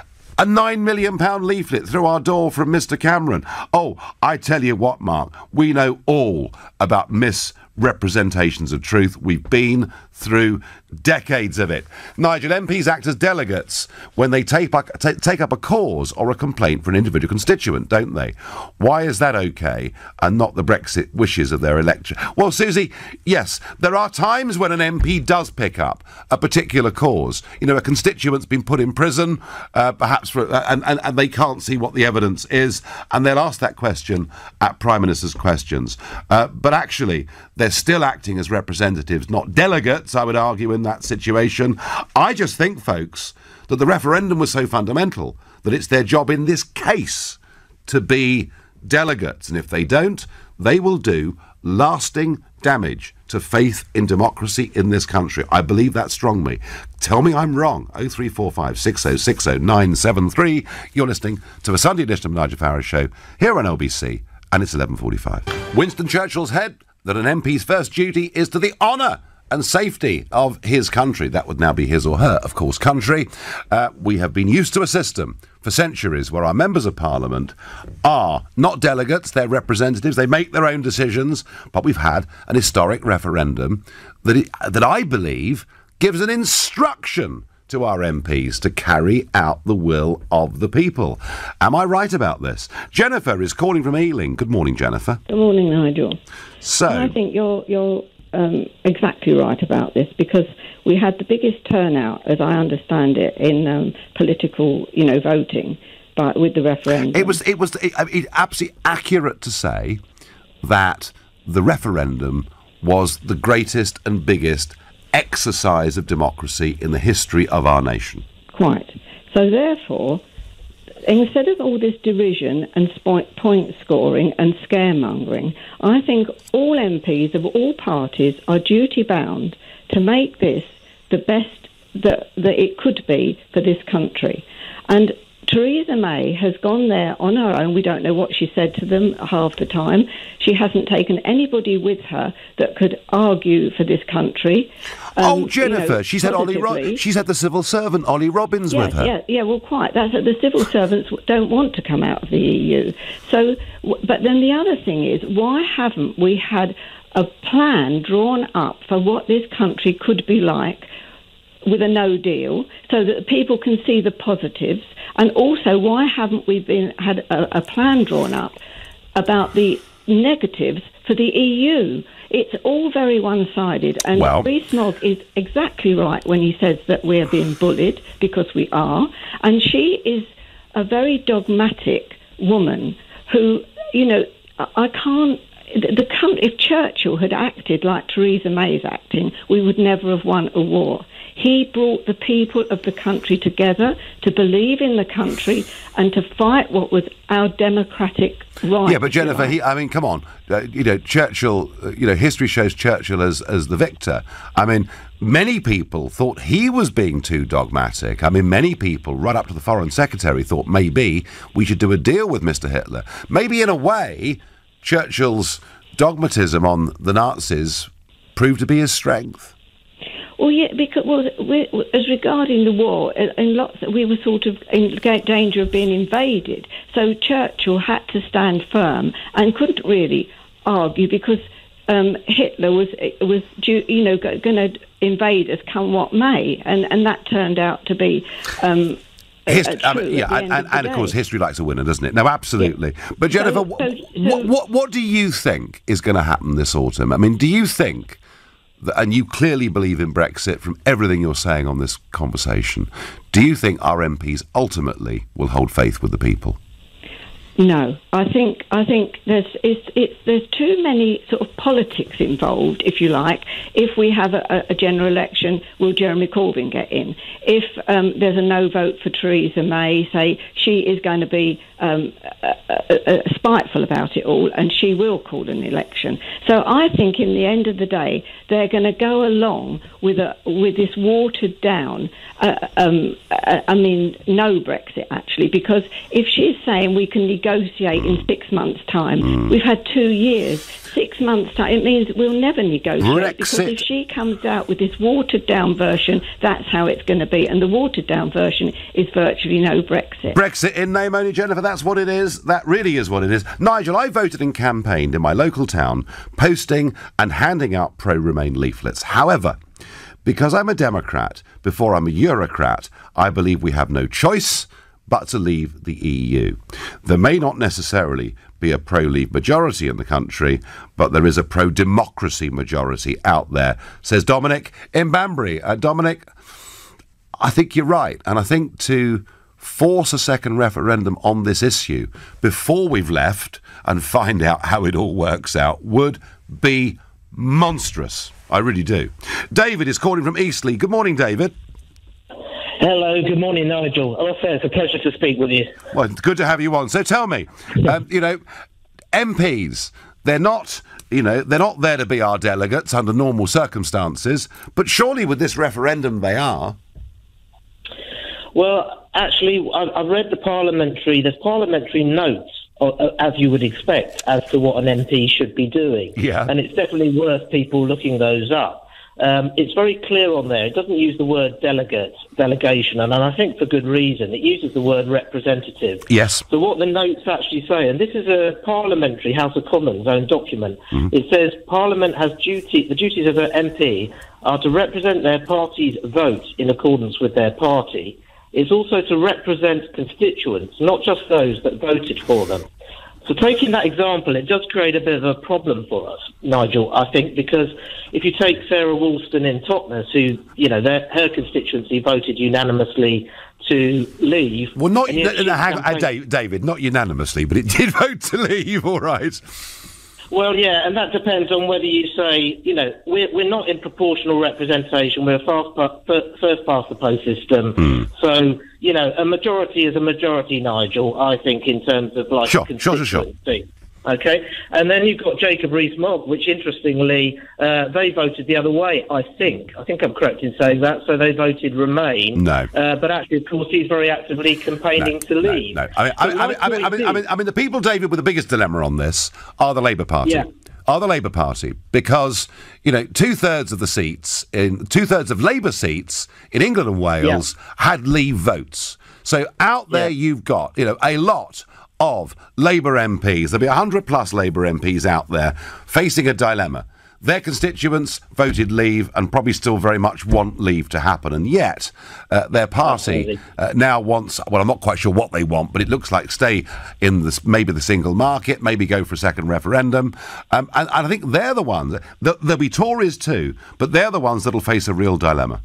A nine million pound leaflet through our door from Mister Cameron. Oh, I tell you what, Mark, we know all about misrepresentations of truth. We've been through decades of it. Nigel, M Ps act as delegates when they take up, ta take up a cause or a complaint for an individual constituent, don't they? Why is that okay and not the Brexit wishes of their electorate? Well, Susie, yes, there are times when an M P does pick up a particular cause. You know, a constituent's been put in prison, uh, perhaps, for, uh, and, and, and they can't see what the evidence is, and they'll ask that question at Prime Minister's questions. Uh, but actually, they're still acting as representatives, not delegates, I would argue, in that situation. I just think, folks, that the referendum was so fundamental that it's their job in this case to be delegates. And if they don't, they will do lasting damage to faith in democracy in this country. I believe that strongly. Tell me I'm wrong. oh three four five, six oh six oh, nine seven three. You're listening to the Sunday edition of the Nigel Farage Show here on L B C, and it's eleven forty-five. Winston Churchill's head that an M P's first duty is to the honour and safety of his country. That would now be his or her, of course, country. Uh, we have been used to a system for centuries where our members of parliament are not delegates, they're representatives, they make their own decisions, but we've had an historic referendum that, it, that I believe gives an instruction to our M Ps to carry out the will of the people. Am I right about this? Jennifer is calling from Ealing. Good morning, Jennifer. Good morning, Nigel. So, And I think you're you're um, exactly right about this, because we had the biggest turnout, as I understand it, in um, political, you know, voting, but with the referendum. It was it was it, it absolutely accurate to say that the referendum was the greatest and biggest exercise of democracy in the history of our nation. Quite. So therefore, instead of all this derision and spo- point scoring and scaremongering, I think all M Ps of all parties are duty bound to make this the best that, that it could be for this country. And Theresa May has gone there on her own. We don't know what she said to them half the time. She hasn't taken anybody with her that could argue for this country. Um, oh, Jennifer, you know, she's had Ollie. Ro- she's had the civil servant Ollie Robbins yeah, with her. Yeah, yeah. Well, quite. That's the civil servants don't want to come out of the E U. So, but then the other thing is, why haven't we had a plan drawn up for what this country could be like with a no deal, so that people can see the positives? And also, why haven't we been had a, a plan drawn up about the negatives for the E U? It's all very one-sided, and well, Rees-Mogg is exactly right when he says that we're being bullied, because we are, and she is a very dogmatic woman who, you know, I can't. The, the if Churchill had acted like Theresa May's acting, we would never have won a war. He brought the people of the country together to believe in the country and to fight what was our democratic right. Yeah, but Jennifer, he, I mean, come on. Uh, you know, Churchill, uh, you know, history shows Churchill as, as the victor. I mean, many people thought he was being too dogmatic. I mean, many people, right up to the Foreign Secretary, thought maybe we should do a deal with Mister Hitler. Maybe in a way, Churchill's dogmatism on the Nazis proved to be his strength. Well, yeah, because well, we, as regarding the war, in lots, we were sort of in danger of being invaded. So Churchill had to stand firm and couldn't really argue, because um, Hitler was was you know going to invade us come what may, and and that turned out to be. Um, Hist- I mean, yeah, and, and, and of course, history likes a winner, doesn't it? No, absolutely. Yeah. But Jennifer, so, so, so, what, what what do you think is going to happen this autumn? I mean, do you think? And you clearly believe in Brexit from everything you're saying on this conversation. Do you think our M Ps ultimately will hold faith with the people? No, I think I think there's it's, it's there's too many sort of politics involved, if you like. If we have a, a general election, will Jeremy Corbyn get in? If um, there's a no vote for Theresa May, say she is going to be um, uh, uh, spiteful about it all, and she will call an election. So I think, in the end of the day, they're going to go along with a with this watered down. Uh, um, uh, I mean, no Brexit actually, because if she's saying we can negotiate in six months' time, mm. we've had two years. Six months' time, it means we'll never negotiate. Brexit. Because if she comes out with this watered down version, that's how it's going to be. And the watered down version is virtually no Brexit. Brexit in name only, Jennifer. That's what it is. That really is what it is. Nigel, I voted and campaigned in my local town, posting and handing out pro-Remain leaflets. However, because I'm a Democrat, before I'm a Eurocrat, I believe we have no choice but to leave the E U. There may not necessarily be a pro-Leave majority in the country, but there is a pro-democracy majority out there, says Dominic in Banbury. Uh, Dominic, I think you're right, and I think to force a second referendum on this issue before we've left and find out how it all works out would be monstrous. I really do. David is calling from Eastleigh. Good morning, David. Hello, good morning, Nigel. Oh, it's a pleasure to speak with you. Well, it's good to have you on. So tell me, um, you know, M Ps, they're not, you know, they're not there to be our delegates under normal circumstances, but surely with this referendum they are. Well, actually, I've, I've read the parliamentary, there's parliamentary notes, uh, as you would expect, as to what an M P should be doing. Yeah. And it's definitely worth people looking those up. Um, it's very clear on there. It doesn't use the word delegate, delegation, and, and I think for good reason. It uses the word representative. Yes. So what the notes actually say, and this is a parliamentary House of Commons own document, mm-hmm. It says Parliament has duty, the duties of an M P are to represent their party's vote in accordance with their party. It's also to represent constituents, not just those that voted for them. So taking that example, it does create a bit of a problem for us, Nigel, I think, because if you take Sarah Woolston in Totnes, who, you know, their, her constituency voted unanimously to leave. Well, not, no, no, hang on, uh, David, not unanimously, but it did vote to leave, all right. Well, yeah, and that depends on whether you say, you know, we're, we're not in proportional representation. We're a fast pa- f- first past the post system. Mm. So, you know, a majority is a majority, Nigel, I think, in terms of, like, sure, sure, sure, sure. Okay, and then you've got Jacob Rees-Mogg, which interestingly, uh, they voted the other way, I think. I think I'm correct in saying that, so they voted Remain. No. Uh, but actually, of course, he's very actively campaigning no, to leave. No, no. I mean, I mean, I mean, I mean, I mean, I mean, I mean, the people, David, with the biggest dilemma on this are the Labour Party. Yeah. Are the Labour Party, because, you know, two-thirds of the seats, in two-thirds of Labour seats in England and Wales yeah. had Leave votes. So out there yeah. you've got, you know, a lot of Labour M Ps. There'll be one hundred plus Labour M Ps out there facing a dilemma. Their constituents voted Leave and probably still very much want Leave to happen. And yet, uh, their party uh, now wants, well, I'm not quite sure what they want, but it looks like stay in this, maybe the single market, maybe go for a second referendum. Um, and, and I think they're the ones, that, there'll be Tories too, but they're the ones that'll face a real dilemma.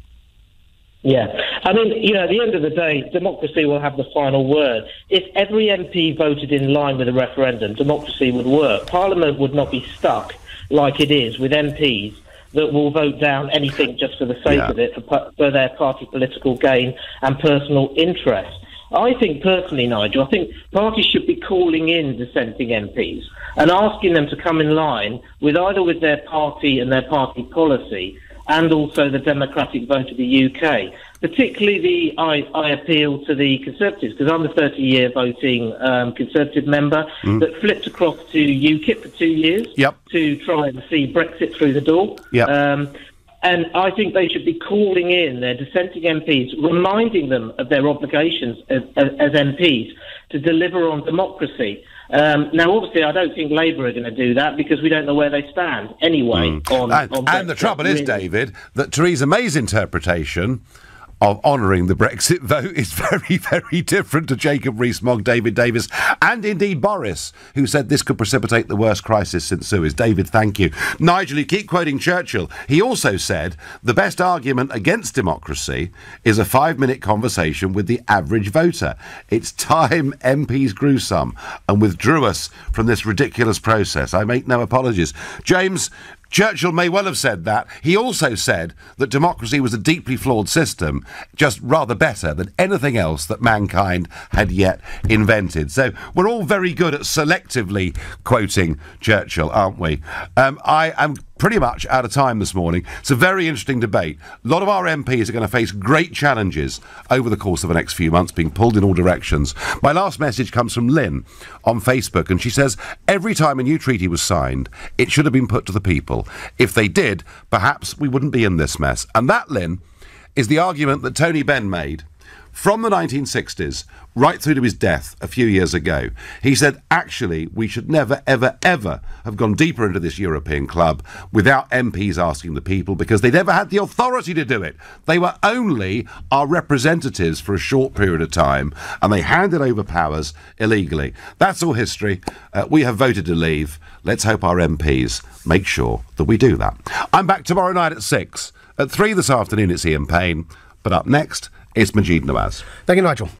Yeah. I mean, you know, at the end of the day, democracy will have the final word. If every M P voted in line with a referendum, democracy would work. Parliament would not be stuck like it is with M Ps that will vote down anything just for the sake yeah. of it, for, for their party political gain and personal interest. I think personally, Nigel, I think parties should be calling in dissenting M Ps and asking them to come in line with either with their party and their party policy and also the democratic vote of the U K. Particularly, the I, I appeal to the Conservatives, because I'm a thirty-year voting um, Conservative member mm. that flipped across to UKIP for two years yep. to try and see Brexit through the door. Yep. Um, and I think they should be calling in their dissenting M Ps, reminding them of their obligations as, as, as M Ps to deliver on democracy. Um, now, obviously, I don't think Labour are going to do that because we don't know where they stand anyway. Mm. On, and, on and the trouble is, David, that Theresa May's interpretation of honouring the Brexit vote is very, very different to Jacob Rees-Mogg, David Davis, and indeed Boris, who said this could precipitate the worst crisis since Suez. David, thank you. Nigel, you keep quoting Churchill. He also said the best argument against democracy is a five-minute conversation with the average voter. It's time M Ps grew some and withdrew us from this ridiculous process. I make no apologies. James, Churchill may well have said that. He also said that democracy was a deeply flawed system, just rather better than anything else that mankind had yet invented. So we're all very good at selectively quoting Churchill, aren't we? Um, I am pretty much out of time this morning. It's a very interesting debate. A lot of our M Ps are going to face great challenges over the course of the next few months, being pulled in all directions. My last message comes from Lynn on Facebook, and she says, every time a new treaty was signed, it should have been put to the people. If they did, perhaps we wouldn't be in this mess. And that, Lynn, is the argument that Tony Benn made from the nineteen sixties right through to his death a few years ago. He said, actually, we should never, ever, ever have gone deeper into this European club without M Ps asking the people, because they never had the authority to do it. They were only our representatives for a short period of time, and they handed over powers illegally. That's all history. Uh, we have voted to leave. Let's hope our M Ps make sure that we do that. I'm back tomorrow night at six. At three this afternoon, it's Ian Payne. But up next, it's Majid Nawaz. Thank you, Nigel.